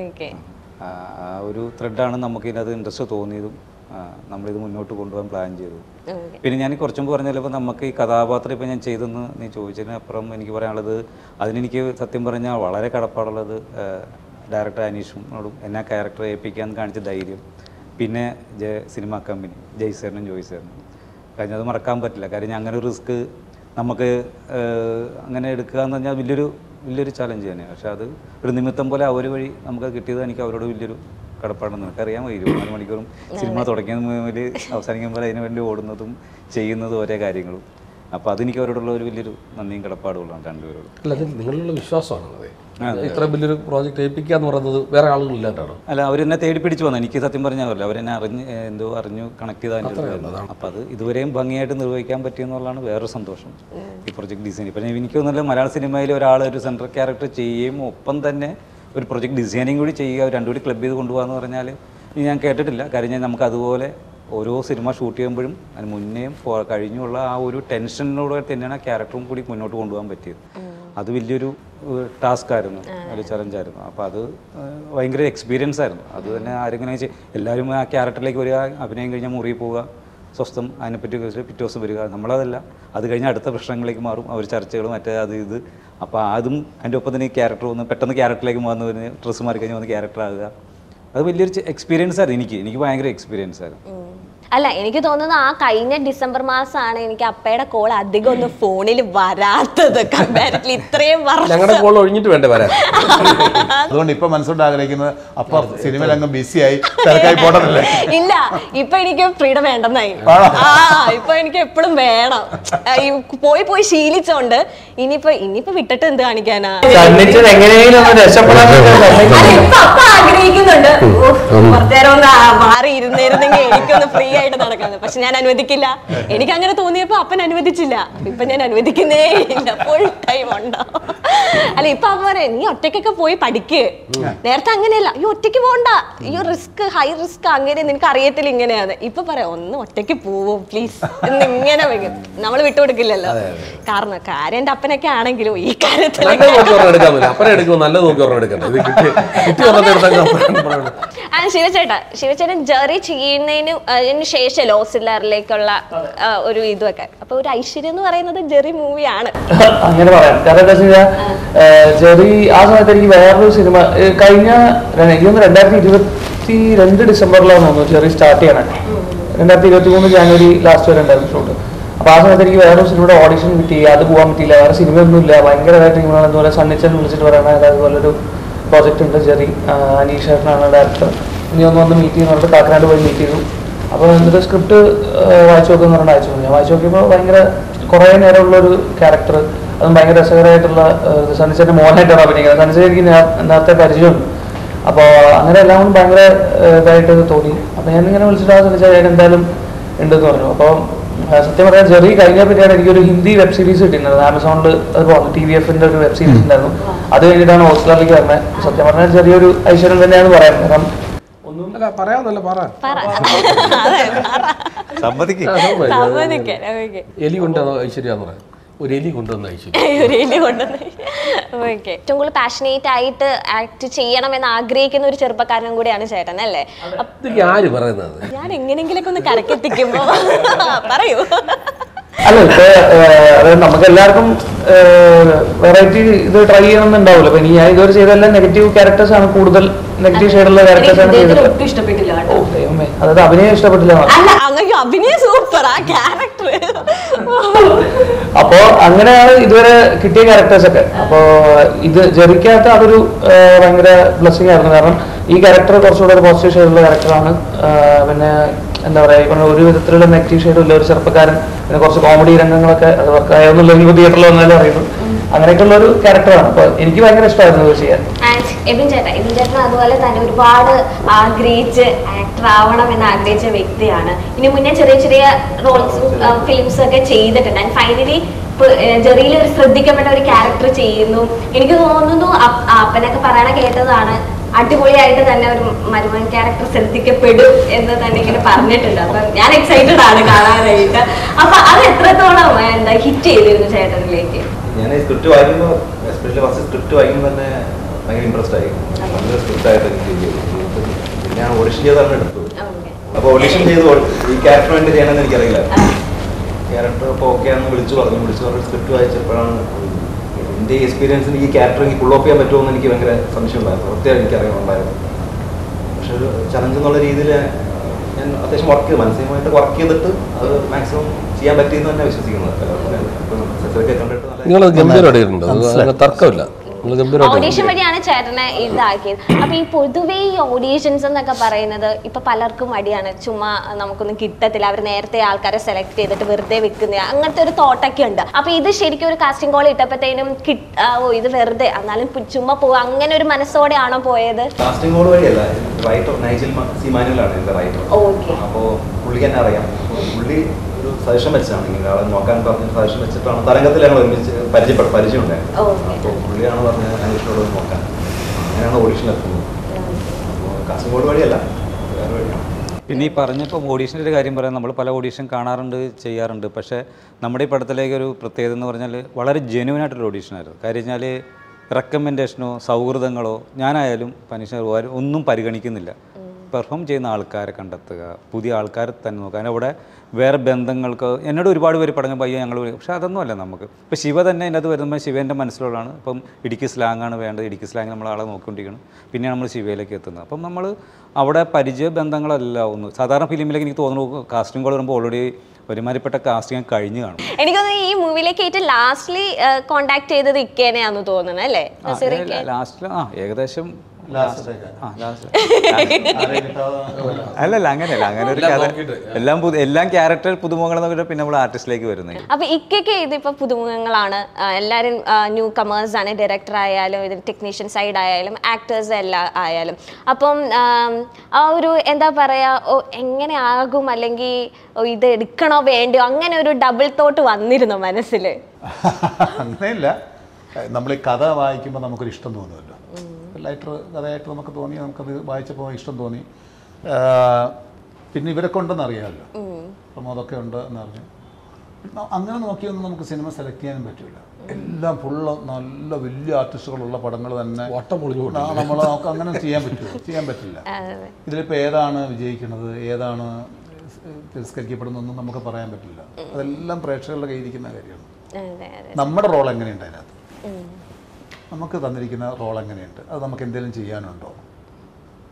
ആ ഒരു ത്രെഡാണ് നമുക്ക് ഇതിനകത്ത് ഇൻട്രസ്റ്റ് തോന്നിയതും നമ്മളിത് മുന്നോട്ട് കൊണ്ടുപോകാൻ പ്ലാൻ ചെയ്തു. പിന്നെ ഞാൻ കുറച്ചും മുമ്പ് പറഞ്ഞാൽ ഇപ്പോൾ നമുക്ക് ഈ കഥാപാത്രം ഇപ്പോൾ ഞാൻ ചെയ്തെന്ന് നീ ചോദിച്ചതിനപ്പുറം എനിക്ക് പറയാനുള്ളത്, അതിനെനിക്ക് സത്യം പറഞ്ഞാൽ വളരെ കടപ്പാടുള്ളത് ഡയറക്ടർ അനീഷിനോടും എന്നെ ക്യാരക്ടർ ഏൽപ്പിക്കാൻ കാണിച്ച ധൈര്യം, പിന്നെ സിനിമ കമ്പനി ജയ്സേറിനും ജോയ്സേറിനും. കാര്യം അത് മറക്കാൻ പറ്റില്ല. കാര്യം ഞാൻ അങ്ങനെ ഒരു റിസ്ക് നമുക്ക് അങ്ങനെ എടുക്കുക എന്ന് പറഞ്ഞാൽ വലിയൊരു ചലഞ്ച് തന്നെയാണ്. പക്ഷെ അത് ഒരു നിമിത്തം പോലെ അവർ വഴി നമുക്ക് കിട്ടിയത് എനിക്ക് അവരോട് വലിയൊരു കടപ്പാടെന്ന് എനിക്കറിയാം. 24 മണിക്കൂറും സിനിമ തുടങ്ങിയത് മുതൽ അവസാനിക്കുമ്പോൾ അതിനു വേണ്ടി ഓടുന്നതും ചെയ്യുന്നതും ഓരോ കാര്യങ്ങളും. അപ്പോൾ അതെനിക്ക് അവരോടുള്ള ഒരു വലിയൊരു നന്ദിയും കടപ്പാടുകളാണ് രണ്ടുപേരോട്. അല്ല, അത് നിങ്ങളുള്ള വിശ്വാസമാണ്. ഇത്ര വലിയൊരു പ്രോജക്റ്റ് ഏൽപ്പിക്കുക എന്ന് പറയുന്നത് വേറെ ആളുകളില്ലാണ്ടാണോ? അല്ല, അവരെന്നെ തേടി പിടിച്ചു വന്നു. എനിക്ക് സത്യം പറഞ്ഞാൽ അവരെന്നെ അറിഞ്ഞു കണക്ട് ചെയ്താൽ അപ്പോൾ അത് ഇതുവരെയും ഭംഗിയായിട്ട് നിർവഹിക്കാൻ പറ്റിയെന്നുള്ളതാണ് വേറൊരു സന്തോഷം ഈ പ്രൊജക്ട് ഡിസൈൻ. ഇപ്പം എനിക്ക് തോന്നുന്നില്ല മലയാള സിനിമയിൽ ഒരാൾ ഒരു സെൻട്രൽ ക്യാരക്ടർ ചെയ്യുകയും ഒപ്പം തന്നെ ഒരു പ്രൊജക്ട് ഡിസൈനിങ് കൂടി ചെയ്യുക, രണ്ടും കൂടി ക്ലബ് ചെയ്ത് കൊണ്ടുപോകാന്ന് പറഞ്ഞാൽ ഞാൻ കേട്ടിട്ടില്ല. കാര്യം നമുക്ക് അതുപോലെ ഓരോ സിനിമ ഷൂട്ട് ചെയ്യുമ്പോഴും അതിന് മുന്നേയും കഴിഞ്ഞുള്ള ആ ഒരു ടെൻഷനിലൂടെ തന്നെയാണ് ക്യാരക്ടറും കൂടി മുന്നോട്ട് കൊണ്ടുപോകാൻ പറ്റിയത്. അത് വലിയൊരു ടാസ്ക് ആയിരുന്നു, ഒരു ചലഞ്ചായിരുന്നു. അപ്പോൾ അത് ഭയങ്കര എക്സ്പീരിയൻസ് ആയിരുന്നു. അത് തന്നെ ആരെങ്കിലും എല്ലാവരും ആ ക്യാരക്ടറിലേക്ക് വരിക, അഭിനയം കഴിഞ്ഞാൽ മുറിയിൽ പോവുക, സ്വസ്ഥം അതിനെപ്പറ്റി പിറ്റേ ദിവസം വരിക. നമ്മളതല്ല, അത് കഴിഞ്ഞാൽ അടുത്ത പ്രശ്നങ്ങളിലേക്ക് മാറും, അവർ ചർച്ചകൾ മറ്റേ അത് ഇത്. അപ്പോൾ അതും അതിൻ്റെ ഒപ്പം തന്നെ ഈ ക്യാരക്ടർ വന്ന് പെട്ടെന്ന് ക്യാരക്ടറിലേക്ക് വന്ന് ഡ്രസ്സ് മാറി കഴിഞ്ഞാൽ വന്ന് ക്യാരക്ടർ ആകുക. അത് വലിയൊരു എക്സ്പീരിയൻസ് ആയിരുന്നു. എനിക്ക് ഭയങ്കര എക്സ്പീരിയൻസ് ആയിരുന്നു. അല്ല, എനിക്ക് തോന്നുന്നത് ആ കഴിഞ്ഞ ഡിസംബർ മാസമാണ് എനിക്ക് അപ്പയുടെ കോൾ അധികം ഒന്ന് ഫോണിൽ വരാത്തത്. കമ്പാരിറ്റീവ്ലി ഇത്രയും ഞങ്ങളുടെ കോൾ ഒഴിഞ്ഞിട്ട് വേണ്ടേ വരാൻ. അതുകൊണ്ട് ഇപ്പൊ മനസ്സുകൊണ്ട് ആഗ്രഹിക്കുന്നത് അപ്പൊ സിനിമയിൽ അങ്ങ് ബിസിയായി തിരക്കായി പോകണമെന്നല്ലേ? ഇല്ല, ഇപ്പൊ എനിക്ക് ഫ്രീഡം വേണ്ടെന്നായി. ഇപ്പൊ എനിക്ക് എപ്പോഴും വേണം. പോയി ശീലിച്ചോണ്ട് ഇനിയിപ്പോ വിട്ടിട്ട് എന്ത് കാണിക്കാനാ? അപ്പ ആഗ്രഹിക്കുന്നുണ്ട് കുറച്ചേരം ഒന്ന് മാറി ഇരുന്നിരുന്നെങ്കിൽ എനിക്കൊന്ന് ഫ്രീ ആയിട്ട് നടക്കുന്നത്. പക്ഷെ ഞാൻ അനുവദിക്കില്ല. എനിക്ക് അങ്ങനെ തോന്നിയപ്പോ അപ്പൻ അനുവദിച്ചില്ല. ഇപ്പൊ ഞാൻ അനുവദിക്കുന്നേ ഇല്ല, ഫുൾ ടൈം ഉണ്ടാവും. അല്ല, ഇപ്പൊ അപ്പ പറയാ നീ ഒറ്റയ്ക്കൊക്കെ പോയി പഠിക്ക്. നേരത്തെ അങ്ങനെയല്ല, ഈ ഒറ്റയ്ക്ക് പോകണ്ട, ഈ റിസ്ക് ഹൈ റിസ്ക് അങ്ങനെ നിനക്ക് അറിയത്തില്ല ഇങ്ങനെയാണ്. ഇപ്പൊ പറയാം ഒന്ന് ഒറ്റയ്ക്ക് പോവും പ്ലീസ് എന്നിങ്ങനെ നമ്മൾ വിട്ടുകൊടുക്കില്ലല്ലോ. കാരണം എന്റെ അപ്പനൊക്കെ ആണെങ്കിലും ഈ കാര്യത്തിൽ ശിവചേട്ടൻ ജെറി ചെയ്യുന്നതിന് ശേഷം ലോസില്ലറിലേക്കുള്ള ഒരു ഇതൊക്കെ അപ്പൊ ഒരു ഐശ്വര്യം എന്ന് പറയുന്നത് ജെറി മൂവിയാണ് അങ്ങനെ പറയാം. കാരണം എന്താ വെച്ചാൽ ജെറി ആ സമയത്ത് എനിക്ക് വേറൊരു സിനിമ കഴിഞ്ഞ 2022 ഡിസംബറിലാന്ന് തോന്നുന്നു ജെറി സ്റ്റാർട്ട് ചെയ്യണേ. 2023 ജാനുവരി ലാസ്റ്റ് വരെ ഉണ്ടായിരുന്നു ഷൂട്ട്. അപ്പോൾ ആ സമയത്ത് എനിക്ക് വേറൊരു സിനിമയുടെ ഓഡിഷൻ കിട്ടി, അത് പോകാൻ പറ്റിയില്ല, വേറെ സിനിമയൊന്നുമില്ല, ഭയങ്കരമായിട്ട് നിങ്ങൾ അതുപോലെ സണ്ണിച്ചൻ വിളിച്ചിട്ട് പറയുന്നത് അതുപോലൊരു പ്രോജക്റ്റ് ഉണ്ട് ജെറി, അനീഷ് ചേട്ടനാണ് ഡയറക്ടർ, ഇനി ഒന്ന് മീറ്റ് ചെയ്യുന്നുണ്ട്, കാക്കനാട് പോയി മീറ്റ് ചെയ്തു. അപ്പോൾ എന്നിട്ട് സ്ക്രിപ്റ്റ് വായിച്ചു നോക്കുമെന്ന് പറഞ്ഞാൽ അയച്ചു. ഞാൻ വായിച്ചു നോക്കിയപ്പോൾ ഭയങ്കര കുറേ നേരമുള്ളൊരു ക്യാരക്ടർ, അതും ഭയങ്കര രസകരമായിട്ടുള്ള സണ്ണിച്ചൻ്റെ മോനായിട്ടാണ് അഭിനയിക്കുന്നത്. സണ്ണിച്ചൻ എനിക്ക് നേരത്തെ പരിചയമുണ്ട്. അപ്പോൾ അങ്ങനെ എല്ലാം കൊണ്ടും ഭയങ്കര ഇതായിട്ട് തോന്നി. അപ്പോൾ ഞാനിങ്ങനെ വിളിച്ചിട്ട് സണ്ണിച്ചാൽ എന്തായാലും ഉണ്ടെന്ന് പറഞ്ഞു. അപ്പോൾ സത്യം പറയാൻ ജെറി കഴിഞ്ഞ പറ്റിയാണ് എനിക്കൊരു ഹിന്ദി വെബ് സീരീസ് കിട്ടിയിരുന്നത്. ആമസോണിൽ അത് പോകുന്നു, TVFന്റെ ഒരു വെബ് സീരീസ് ഉണ്ടായിരുന്നു. അത് കഴിഞ്ഞിട്ടാണ് ഹോസ്റ്റലിലേക്ക് വരുന്നത്. സത്യം പറഞ്ഞാൽ ചെറിയൊരു ഐശ്വര്യം തന്നെയാണ് പറയുന്നത്. കാരണം ഒന്നും പറയാന്നല്ല എലി കൊണ്ടുവന്ന ഐശ്വര്യ ഒരു എലി കൊണ്ടുവന്ന ഏറ്റവും കൂടുതൽ പാഷനേറ്റ് ആയിട്ട് ആക്ട് ചെയ്യണമെന്ന് ആഗ്രഹിക്കുന്ന ഒരു ചെറുപ്പക്കാരനും കൂടിയാണ് ചേട്ടൻ അല്ലേ? ആര് പറയുന്നത്? ഞാൻ എങ്ങനെയെങ്കിലൊക്കെ ഒന്ന് കരക്കെത്തിക്കുമ്പോ പറയൂ. അല്ല, ഇപ്പൊ അതായത് നമുക്ക് എല്ലാവർക്കും വെറൈറ്റി ഇത് ട്രൈ ചെയ്യണമെന്നുണ്ടാവില്ല. അപ്പൊ ഞാൻ ഇതുവരെ ചെയ്തെല്ലാം നെഗറ്റീവ് ക്യാരക്ടേഴ്സ് ആണ്, കൂടുതൽ നെഗറ്റീവ് ഷെയ്ഡുള്ള ക്യാരക്ടേഴ്സ് ആണ് ചെയ്തത്. ഓ ദൈവമേ, അതായത് അഭിനയം ഇഷ്ടപ്പെട്ടില്ല. അപ്പോ അങ്ങനെയാണ് ഇതുവരെ കിട്ടിയ ക്യാരക്ടേഴ്സ് ഒക്കെ. അപ്പോ ഇത് ജെറിക്കകത്ത് അതൊരു ഭയങ്കര ബ്ലെസ്സിങ് ആയിരുന്നു. കാരണം ഈ ക്യാരക്ടർ കുറച്ചുകൂടെ ഒരു പോസിറ്റീവ് ഷെയ്ഡുള്ള ക്യാരക്ടറാണ്. പിന്നെ എന്താ പറയുക, ഇപ്പം ഒരു വിധത്തിലുള്ള നെഗറ്റീവ് ഷെയ്ഡും ഇല്ല, ഒരു ചെറുപ്പക്കാരൻ, പിന്നെ കുറച്ച് കോമഡി രംഗങ്ങളൊക്കെ അത് വർക്കായെന്നുള്ള എനിക്ക് തിയേറ്ററിൽ വന്നാലും അറിയുന്നു. അങ്ങനെയൊക്കെയുള്ള ഒരു ക്യാരക്ടറാണ്. അപ്പോൾ എനിക്ക് ഭയങ്കര ഇഷ്ടമായിരുന്നു ഇത് ചെയ്യാൻ. എബിൻ ചേട്ടൻ അതുപോലെ തന്നെ ഒരുപാട് ആഗ്രഹിച്ച് ആക്ടർ ആവണം എന്ന് ആഗ്രഹിച്ച വ്യക്തിയാണ്. ഇനി മുന്നേ ചെറിയ ചെറിയ റോൾസും ഫിലിംസും ഒക്കെ ചെയ്തിട്ടുണ്ട്. ആൻഡ് ഫൈനലി ജെറിയിൽ ഒരു ശ്രദ്ധിക്കപ്പെട്ട ഒരു ക്യാരക്ടർ ചെയ്യുന്നു. എനിക്ക് തോന്നുന്നു അപ്പനൊക്കെ പറയണ കേട്ടതാണ്, അടിപൊളിയായിട്ട് തന്നെ ഒരു മരുമകൻ ക്യാരക്ടർ ശ്രദ്ധിക്കപ്പെടും എന്ന് തന്നെ ഇങ്ങനെ പറഞ്ഞിട്ടുണ്ട്. അപ്പൊ ഞാൻ എക്സൈറ്റഡ് ആണ് കാണാനായിട്ട്. അപ്പൊ അത് എത്രത്തോളം ഹിറ്റ് ചെയ്തിരുന്നു ചേട്ടനിലേക്ക്? ഞാൻ സ്ക്രിപ്റ്റ് വായിക്കുമ്പോൾ, എസ്പെഷ്യലി ഫസ്റ്റ് സ്ക്രിപ്റ്റ് വായിക്കുമ്പോൾ തന്നെ ഭയങ്കര ഇൻട്രസ്റ്റ് ആയി. നല്ല സ്ക്രിപ്റ്റായിട്ട് എനിക്ക് ഫീൽ ചെയ്തു. പിന്നെ ഞാൻ ഓഡിഷൻ ചെയ്താണ് എടുത്തത്. അപ്പോൾ ഓഡിഷൻ ചെയ്ത് ഈ ക്യാരക്ടർ വേണ്ടി ചെയ്യണമെന്ന് എനിക്കറിയില്ല. ക്യാരക്ടർ അപ്പോൾ ഓക്കെ ആണെന്ന് വിളിച്ചു പറഞ്ഞു സ്ക്രിപ്റ്റ് വായിച്ചപ്പോഴാണ് എൻ്റെ എക്സ്പീരിയൻസിന് ഈ ക്യാരക്ടർ എനിക്ക് ഫുൾ ഓഫ് ചെയ്യാൻ പറ്റുമോ എന്ന് എനിക്ക് ഭയങ്കര സംശയം ഉണ്ടായിരുന്നു. സത്യമായിട്ട് എനിക്കറിയാനുണ്ടായിരുന്നു. പക്ഷെ ഒരു ചലഞ്ച് എന്നുള്ള രീതിയിൽ ഞാൻ അത്യാവശ്യം വർക്ക് ചെയ്ത് മാനസികമായിട്ട് വർക്ക് ചെയ്തിട്ട് അത് മാക്സിമം ചെയ്യാൻ പറ്റിയെന്ന് തന്നെ വിശ്വസിക്കുന്നത്. നിങ്ങൾ ഗംഭീരമായിട്ട് തർക്കമില്ല. ഓഡീഷൻ വഴിയാണ് ചേട്ടനെ ഇതാക്കിയത്. അപ്പൊ ഈ പൊതുവേ ഈ ഓഡീഷൻസ് എന്നൊക്കെ പറയുന്നത് ഇപ്പൊ പലർക്കും മടിയാണ്, ചുമ്മാ നമുക്കൊന്നും കിട്ടത്തില്ല, അവർ നേരത്തെ ആൾക്കാരെ സെലക്ട് ചെയ്തിട്ട് വെറുതെ വെക്കുന്ന അങ്ങനത്തെ ഒരു തോട്ടൊക്കെ ഉണ്ട്. അപ്പൊ ഇത് ശരിക്കും ഒരു കാസ്റ്റിംഗ് കോൾ ഇട്ടപ്പോഴത്തേനും ഇത് വെറുതെ എന്നാലും ചുമ്മാ പോവുക അങ്ങനെ ഒരു മനസ്സോടെ ആണോ പോയത്? കാസ്റ്റിംഗ് കോൾ വഴിയല്ല, റൈറ്റർ നൈജൽ സി മാനുവലാണ് എൻ്റെ റൈറ്റർ. അപ്പോൾ പുള്ളിക്ക് തന്നെ അറിയാം. പുള്ളി ഒരു സജഷൻ വെച്ചാണ് ഇങ്ങനെ ആളെ നോക്കാൻ പറഞ്ഞ സജഷൻ വെച്ചിട്ടാണ് തരംഗത്തിൽ ഞങ്ങൾ ഒരുമിച്ച് പരിചയം ഉണ്ടായിരുന്നു. അപ്പോൾ പുള്ളിയാണ് പറഞ്ഞത് അന്വേഷണോട് നോക്കാൻ. അങ്ങനെയാണ് ഓഡീഷൻ എത്തുന്നത്. അപ്പോൾ കാസ്റ്റിംഗ് കോഡ് വഴിയല്ല, വേറെ വഴിയാണ്. പിന്നെ ഈ പറഞ്ഞപ്പോൾ ഓഡീഷൻ്റെ ഒരു കാര്യം പറയാം, നമ്മൾ പല ഓഡീഷൻ കാണാറുണ്ട്, ചെയ്യാറുണ്ട്. പക്ഷേ നമ്മുടെ ഈ പടത്തിലേക്ക് ഒരു പ്രത്യേകത എന്ന് പറഞ്ഞാൽ വളരെ ജെന്യൂനായിട്ടൊരു ഓഡീഷനായിരുന്നു. കാര്യം വെച്ചാൽ റെക്കമെൻഡേഷനോ സൗഹൃദങ്ങളോ ഞാനായാലും പനിഷർ ഒന്നും പരിഗണിക്കുന്നില്ല. പെർഫോം ചെയ്യുന്ന ആൾക്കാരെ കണ്ടെത്തുക, പുതിയ ആൾക്കാരെ തന്നെ നോക്കുക. അവിടെ വേറെ ബന്ധങ്ങൾക്ക് എന്നോട് ഒരുപാട് പേര് പടങ്ങും പയ്യ ഞങ്ങൾ, പക്ഷേ അതൊന്നും അല്ല നമുക്ക്. ഇപ്പോൾ ശിവ തന്നെ അതിനകത്ത് വരുമ്പോൾ ശിവേൻ്റെ മനസ്സിലുള്ളതാണ്. ഇപ്പം ഇടുക്കി സ്ലാങ്ങാണ് വേണ്ടത്, ഇടുക്കി സ്ലാങ് നമ്മൾ ആളെ നോക്കിക്കൊണ്ടിരിക്കണം. പിന്നെ നമ്മൾ ശിവയിലേക്ക് എത്തുന്നത്. അപ്പം നമ്മൾ അവിടെ പരിചയ ബന്ധങ്ങളല്ല ഒന്ന്. സാധാരണ ഫിലിമിലേക്ക് എനിക്ക് തോന്നുന്നു കാസ്റ്റിംഗ് കോൾ വരുമ്പോൾ ഓൾറെഡി ഒരുമാതിരിപ്പെട്ട കാസ്റ്റിംഗ് കഴിഞ്ഞ് കാണും. എനിക്ക് തോന്നുന്നു ഈ മൂവിയിലേക്ക് ഏറ്റവും ലാസ്റ്റ്ലി കോണ്ടാക്ട് ചെയ്തത് ഇക്കേനെയാന്ന് തോന്നുന്നത് അല്ലേ? ലാസ്റ്റിൽ ഏകദേശം അല്ലല്ല അങ്ങനെയല്ല. അങ്ങനെ ഒരു കഥ എല്ലാം ക്യാരക്ടർ പുതുമുഖങ്ങൾ നോക്കിയിട്ട് പിന്നെ നമ്മൾ ആർട്ടിസ്റ്റിലേക്ക് വരുന്നത്. അപ്പൊ ഇക്കൊക്കെ ഇതിപ്പോ പുതുമുഖങ്ങളാണ്, എല്ലാവരും ന്യൂ കമേഴ്സ് ആണ്, ഡയറക്ടർ ആയാലും ഇതിൽ ടെക്നീഷ്യൻ സൈഡ് ആയാലും ആക്ടേഴ്സ് എല്ലാം ആയാലും. അപ്പം ആ ഒരു എന്താ പറയാ, എങ്ങനെ ആകും അല്ലെങ്കിൽ ഇത് എടുക്കണോ വേണ്ടയോ അങ്ങനെ ഒരു ഡബിൾ തോട്ട് വന്നിരുന്നോ മനസ്സിൽ? അങ്ങനെയില്ല. നമ്മൾ ഈ കഥ വായിക്കുമ്പോൾ നമുക്കൊരു ഇഷ്ടം തോന്നുമല്ലോ. ലൈറ്റർ കഥയായിട്ട് നമുക്ക് തോന്നി, നമുക്കത് വായിച്ചപ്പോൾ ഇഷ്ടം തോന്നി. പിന്നെ ഇവരെ കൊണ്ടെന്ന് അറിയാമല്ലോ, പ്രമോദൊക്കെ ഉണ്ട് എന്നറിഞ്ഞു. അങ്ങനെ നോക്കിയൊന്നും നമുക്ക് സിനിമ സെലക്ട് ചെയ്യാനും പറ്റില്ല. എല്ലാം ഫുള്ള് നല്ല വലിയ ആർട്ടിസ്റ്റുകളുള്ള പടങ്ങൾ തന്നെ നമ്മൾ നമുക്ക് അങ്ങനെ ചെയ്യാൻ പറ്റില്ല. ഇതിലിപ്പോൾ ഏതാണ് വിജയിക്കുന്നത്, ഏതാണ് തിരസ്കരിക്കപ്പെടുന്നതെന്നും നമുക്ക് പറയാൻ പറ്റില്ല. അതെല്ലാം പ്രേക്ഷകരുടെ കയ്യിരിക്കുന്ന കാര്യമാണ്. നമ്മുടെ റോൾ എങ്ങനെയുണ്ട് അതിനകത്ത്, നമുക്ക് തന്നിരിക്കുന്ന റോൾ എങ്ങനെയുണ്ട്, അത് നമുക്ക് എന്തെങ്കിലും ചെയ്യാനുണ്ടോ,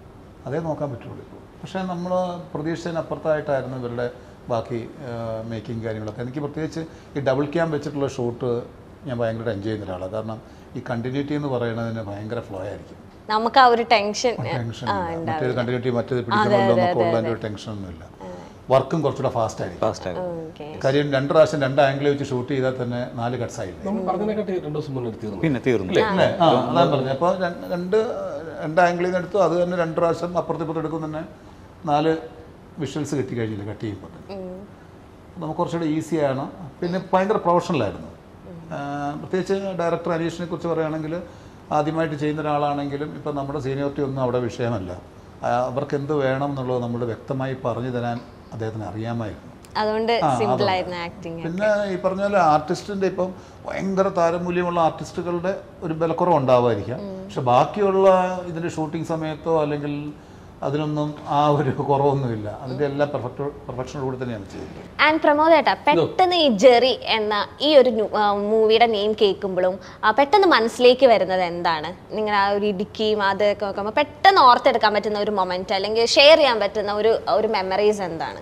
അതേ നോക്കാൻ പറ്റുള്ളൂ. പക്ഷേ നമ്മൾ പ്രതീക്ഷിച്ചതിനപ്പുറത്തായിട്ടായിരുന്നു ഇവരുടെ ബാക്കി മേക്കിംഗ് കാര്യങ്ങളൊക്കെ. എനിക്ക് പ്രത്യേകിച്ച് ഈ ഡബിൾ ക്യാം വെച്ചിട്ടുള്ള ഷൂട്ട് ഞാൻ ഭയങ്കര എൻജോയ് ചെയ്യുന്ന ഒരാളാണ്. കാരണം ഈ കണ്ടിന്യൂറ്റി എന്ന് പറയുന്നതിന് ഭയങ്കര ഫ്ലോ ആയിരിക്കും. നമുക്ക് ആ ഒരു ടെൻഷൻ മറ്റേത് കണ്ടിന്യൂറ്റി മറ്റേത് പിടിക്കണമല്ലോ എന്നൊക്കെ ഉള്ളതിൻ്റെ ഒരു ടെൻഷനൊന്നുമില്ല. വർക്കും കുറച്ചുകൂടെ ഫാസ്റ്റ് ആയിരിക്കും. കാര്യം 2 പ്രാവശ്യം 2 ആംഗിൾ വെച്ച് ഷൂട്ട് ചെയ്താൽ തന്നെ 4 കട്ട്സ് ആയില്ലേ. പിന്നെ തീർന്നു. അതാണ് പറഞ്ഞത്. അപ്പോൾ 2 ആംഗിളിൽ നിന്ന് എടുത്തു, അത് തന്നെ 2 പ്രാവശ്യം അപ്പുറത്തിപ്പുറത്ത് എടുക്കും, തന്നെ 4 വിഷ്വൽസ് കിട്ടിക്കഴിഞ്ഞില്ല കട്ട് ചെയ്യുമ്പോൾ. നമുക്ക് കുറച്ചുകൂടെ ഈസിയാണ്. പിന്നെ ഭയങ്കര പ്രൊഫഷണലായിരുന്നു. പ്രത്യേകിച്ച് ഡയറക്ടർ അനീഷിനെ കുറിച്ച് പറയുകയാണെങ്കിൽ, ആദ്യമായിട്ട് ചെയ്യുന്ന ഒരാളാണെങ്കിലും ഇപ്പം നമ്മുടെ സീനിയോറിറ്റി ഒന്നും അവിടെ വിഷയമല്ല. അവർക്ക് എന്ത് വേണം എന്നുള്ളത് നമ്മൾ വ്യക്തമായി പറഞ്ഞു തരാൻ അദ്ദേഹത്തിന് അറിയാമായിരുന്നു. അതുകൊണ്ട് സിമ്പിളായിരുന്നു ആക്ടിങ്. പിന്നെ ഈ പറഞ്ഞ പോലെ ആർട്ടിസ്റ്റിൻ്റെ ഇപ്പം ഭയങ്കര താരമൂല്യമുള്ള ആർട്ടിസ്റ്റുകളുടെ ഒരു ബലക്കുറവ് ഉണ്ടാവുമായിരിക്കാം. പക്ഷെ ബാക്കിയുള്ള ഇതിൻ്റെ ഷൂട്ടിംഗ് സമയത്തോ അല്ലെങ്കിൽ അതിനൊന്നും ആ ഒരു കുറവൊന്നുമില്ല. അതിൻ്റെ എല്ലാം പെർഫെക്ഷനോടുകൂടി തന്നെയാണ് ചെയ്യുന്നത്. ആൻഡ് പ്രമോദ് ഏട്ടാ, പെട്ടെന്ന് ഈ ജെറി എന്ന ഈ ഒരു മൂവിയുടെ നെയിം കേൾക്കുമ്പോഴും പെട്ടെന്ന് മനസ്സിലേക്ക് വരുന്നത് എന്താണ്? നിങ്ങൾ ആ ഒരു ഇടുക്കിയും അതൊക്കെ നോക്കുമ്പോൾ പെട്ടെന്ന് ഓർത്തെടുക്കാൻ പറ്റുന്ന ഒരു മൊമെന്റ് അല്ലെങ്കിൽ ഷെയർ ചെയ്യാൻ പറ്റുന്ന ഒരു മെമ്മറീസ് എന്താണ്?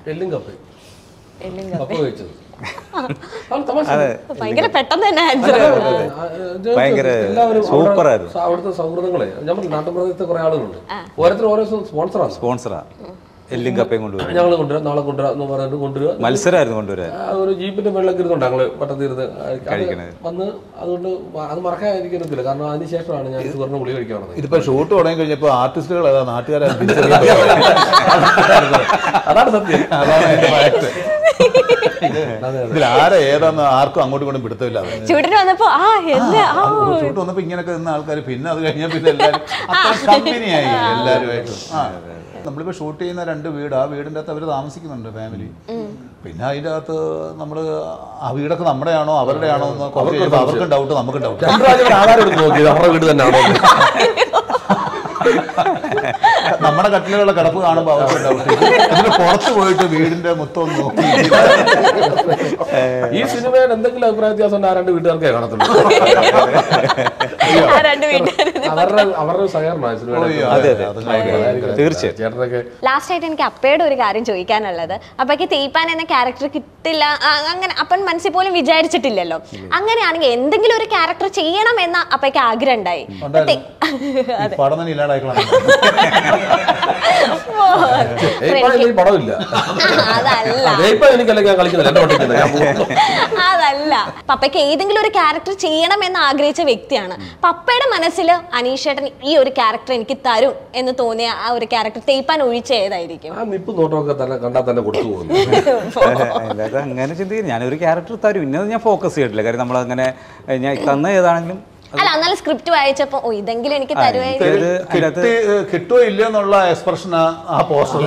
ഭയങ്കര പെട്ടെന്ന് തന്നെ അവിടുത്തെ സൗഹൃദങ്ങളെ നമ്മൾ നാട്ടുപ്രദേശത്തെ കുറെ ആളുകളുണ്ട്. ഓരോരുത്തരും ഓരോ സ്പോൺസറാ. എല്ലും കപ്പയും കൊണ്ടുവരും, ഞങ്ങൾ കൊണ്ടുവരാം, നാളെ കൊണ്ടുവരാം എന്ന് പറഞ്ഞിട്ട് കൊണ്ടുവരിക. മത്സരമായിരുന്നു കൊണ്ടുവരാൻ. ഒരു ജീപ്പിന്റെ വെള്ളമൊക്കെ ഇരുന്നുണ്ട് ഞങ്ങള് പട്ടത്തീർത്ത് വന്ന്. അതുകൊണ്ട് അത് മറക്കാതിരിക്കുന്നില്ല. കാരണം അതിനുശേഷമാണ് ഞാൻ ഷുഗറിന് ഗുളിക കഴിക്കാറുള്ളത്. ഇതിപ്പോ ഷൂട്ട് തുടങ്ങി കഴിഞ്ഞപ്പോൾ ആർട്ടിസ്റ്റുകൾ നാട്ടുകാരാണ്. അതാണ് സത്യം. ഇതിൽ ആരെ ഏതാന്ന് ആർക്കും അങ്ങോട്ടും ഇങ്ങോട്ടും പിടുത്തമില്ല. ഷൂട്ടിന് വന്നപ്പോ ഷൂട്ട് വന്നപ്പോ ഇങ്ങനെയൊക്കെ നിന്ന ആൾക്കാർ പിന്നെ അത് കഴിഞ്ഞാൽ പിന്നെ എല്ലാവരും കമ്പനിയായി എല്ലാവരുമായിട്ടും. നമ്മളിപ്പോൾ ഷൂട്ട് ചെയ്യുന്ന 2 വീട്, ആ വീടിൻ്റെ അകത്ത് അവർ താമസിക്കുന്നുണ്ട് ഫാമിലി. പിന്നെ അതിൻ്റെ അകത്ത് നമ്മൾ ആ വീടൊക്കെ നമ്മുടെയാണോ അവരുടെയാണോ എന്ന് കുറച്ച് കഴിയുമ്പോൾ അവർക്കും ഡൗട്ട്, നമുക്കും ഡൗട്ട്. അവരുടെ വീട് തന്നെയാണോ? നമ്മുടെ കട്ടിലുള്ള കിടപ്പ് കാണുമ്പോൾ അവർക്ക് ഡൗട്ട്. അതിന് പുറത്ത് പോയിട്ട് വീടിന്റെ മൊത്തം നോക്കി. ഈ സിനിമയുടെ എന്തെങ്കിലും അഭിപ്രായ വ്യത്യാസം ആ 2 വീട്ടുകാർക്കേ കാണത്തുള്ളൂ. അവരുടെ തീർച്ചയായും. ലാസ്റ്റ് ആയിട്ട് എനിക്ക് അപ്പയുടെ ഒരു കാര്യം ചോദിക്കാനുള്ളത്, അപ്പയ്ക്ക് തേയ്പ്പാൻ എന്ന ക്യാരക്ടർ കിട്ടില്ല, അങ്ങനെ അപ്പൻ മനസ്സിൽ പോലും വിചാരിച്ചിട്ടില്ലല്ലോ. അങ്ങനെയാണെങ്കിൽ എന്തെങ്കിലും ഒരു ക്യാരക്ടർ ചെയ്യണം എന്ന അപ്പയ്ക്ക് ആഗ്രഹം ഉണ്ടായി. അതല്ല, പപ്പയ്ക്ക് ഏതെങ്കിലും ഒരു ക്യാരക്ടർ ചെയ്യണം എന്ന് ആഗ്രഹിച്ച വ്യക്തിയാണ്. പപ്പയുടെ മനസ്സിൽ അനീഷേട്ടൻ ഈ ഒരു ക്യാരക്ടർ എനിക്ക് തരും എന്ന് തോന്നിയ ആ ഒരു ക്യാരക്ടർ തേയ്പ്പാൻ ഒഴിച്ച ഏതായിരിക്കും? അങ്ങനെ ചിന്തിക്കും. ഞാനൊരു ക്യാരക്ടർ തരും, ഇന്നത് ഞാൻ ഫോക്കസ് ചെയ്തിട്ടില്ല. കാര്യം നമ്മളങ്ങനെ ഞാൻ തന്ന ഏതാണെങ്കിലും അല്ല, എന്നാലും സ്ക്രിപ്റ്റ് വായിച്ചപ്പോ ഇതെങ്കിലും എനിക്ക് കിട്ടുമോ ഇല്ല എന്നുള്ള എക്സ്പ്രഷൻ ആ പോസ്റ്റർ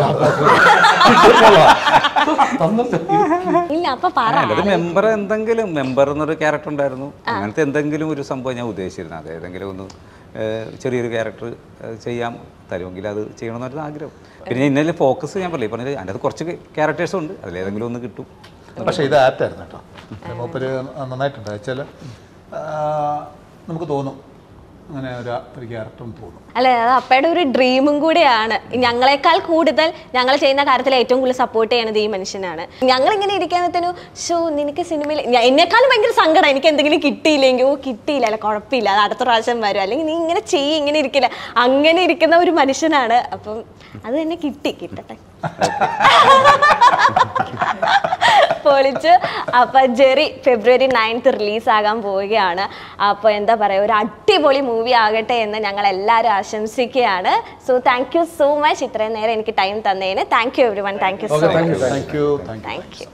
ഇല്ല. അപ്പൊ മെമ്പർ എന്തെങ്കിലും മെമ്പർ എന്നൊരു ക്യാരക്ടർ ഉണ്ടായിരുന്നു. അങ്ങനത്തെ എന്തെങ്കിലും ഒരു സംഭവം ഞാൻ ഉദ്ദേശിച്ചിരുന്നു. അത് ഏതെങ്കിലും ഒന്ന് ചെറിയൊരു ക്യാരക്ടർ ചെയ്യാൻ തരുമെങ്കിൽ അത് ചെയ്യണമെന്നൊരു ആഗ്രഹം. പിന്നെ ഇന്നലെ ഫോക്കസ് ഞാൻ പറഞ്ഞില്ല, പറഞ്ഞത് അതിൻ്റെ അത് കുറച്ച് ക്യാരക്ടേഴ്സും ഉണ്ട്, അതിലേതെങ്കിലും ഒന്ന് കിട്ടും. പക്ഷേ ഇത് ആപ്റ്റായിരുന്നു കേട്ടോ. മൂപ്പര് നന്നായിട്ടുണ്ട്. വെച്ചാൽ നമുക്ക് തോന്നും അങ്ങനെ ഒരു ക്യാരക്ടറും തോന്നും. അല്ലെ, അത് അപ്പയുടെ ഒരു ഡ്രീമും കൂടെയാണ്. ഞങ്ങളെക്കാൾ കൂടുതൽ ഞങ്ങൾ ചെയ്യുന്ന കാര്യത്തിൽ ഏറ്റവും കൂടുതൽ സപ്പോർട്ട് ചെയ്യണത് ഈ മനുഷ്യനാണ്. ഞങ്ങൾ ഇങ്ങനെ ഇരിക്കാനത്തേനു ഷോ നിനക്ക് സിനിമയിൽ എന്നെക്കാളും ഭയങ്കര സങ്കടം, എനിക്ക് എന്തെങ്കിലും കിട്ടിയില്ലെങ്കിൽ കിട്ടിയില്ല, അല്ല കുഴപ്പമില്ല, അത് അടുത്ത പ്രാവശ്യം വരും, അല്ലെങ്കിൽ നീ ഇങ്ങനെ ചെയ്യും, ഇങ്ങനെ ഇരിക്കില്ല, അങ്ങനെ ഇരിക്കുന്ന ഒരു മനുഷ്യനാണ്. അപ്പം അത് തന്നെ കിട്ടട്ടെ. പൊളിച്ച്. അപ്പൊ ജെറി February 9th റിലീസാകാൻ പോവുകയാണ്. അപ്പൊ എന്താ പറയാ, ഒരു അടിപൊളി മൂവി ആകട്ടെ എന്ന് ഞങ്ങൾ എല്ലാവരും ആശംസിക്കുകയാണ്. So thank you so much ഇത്രയും നേരം എനിക്ക് ടൈം തന്നതിന്. Thank you everyone. Thank you so much. Thank U.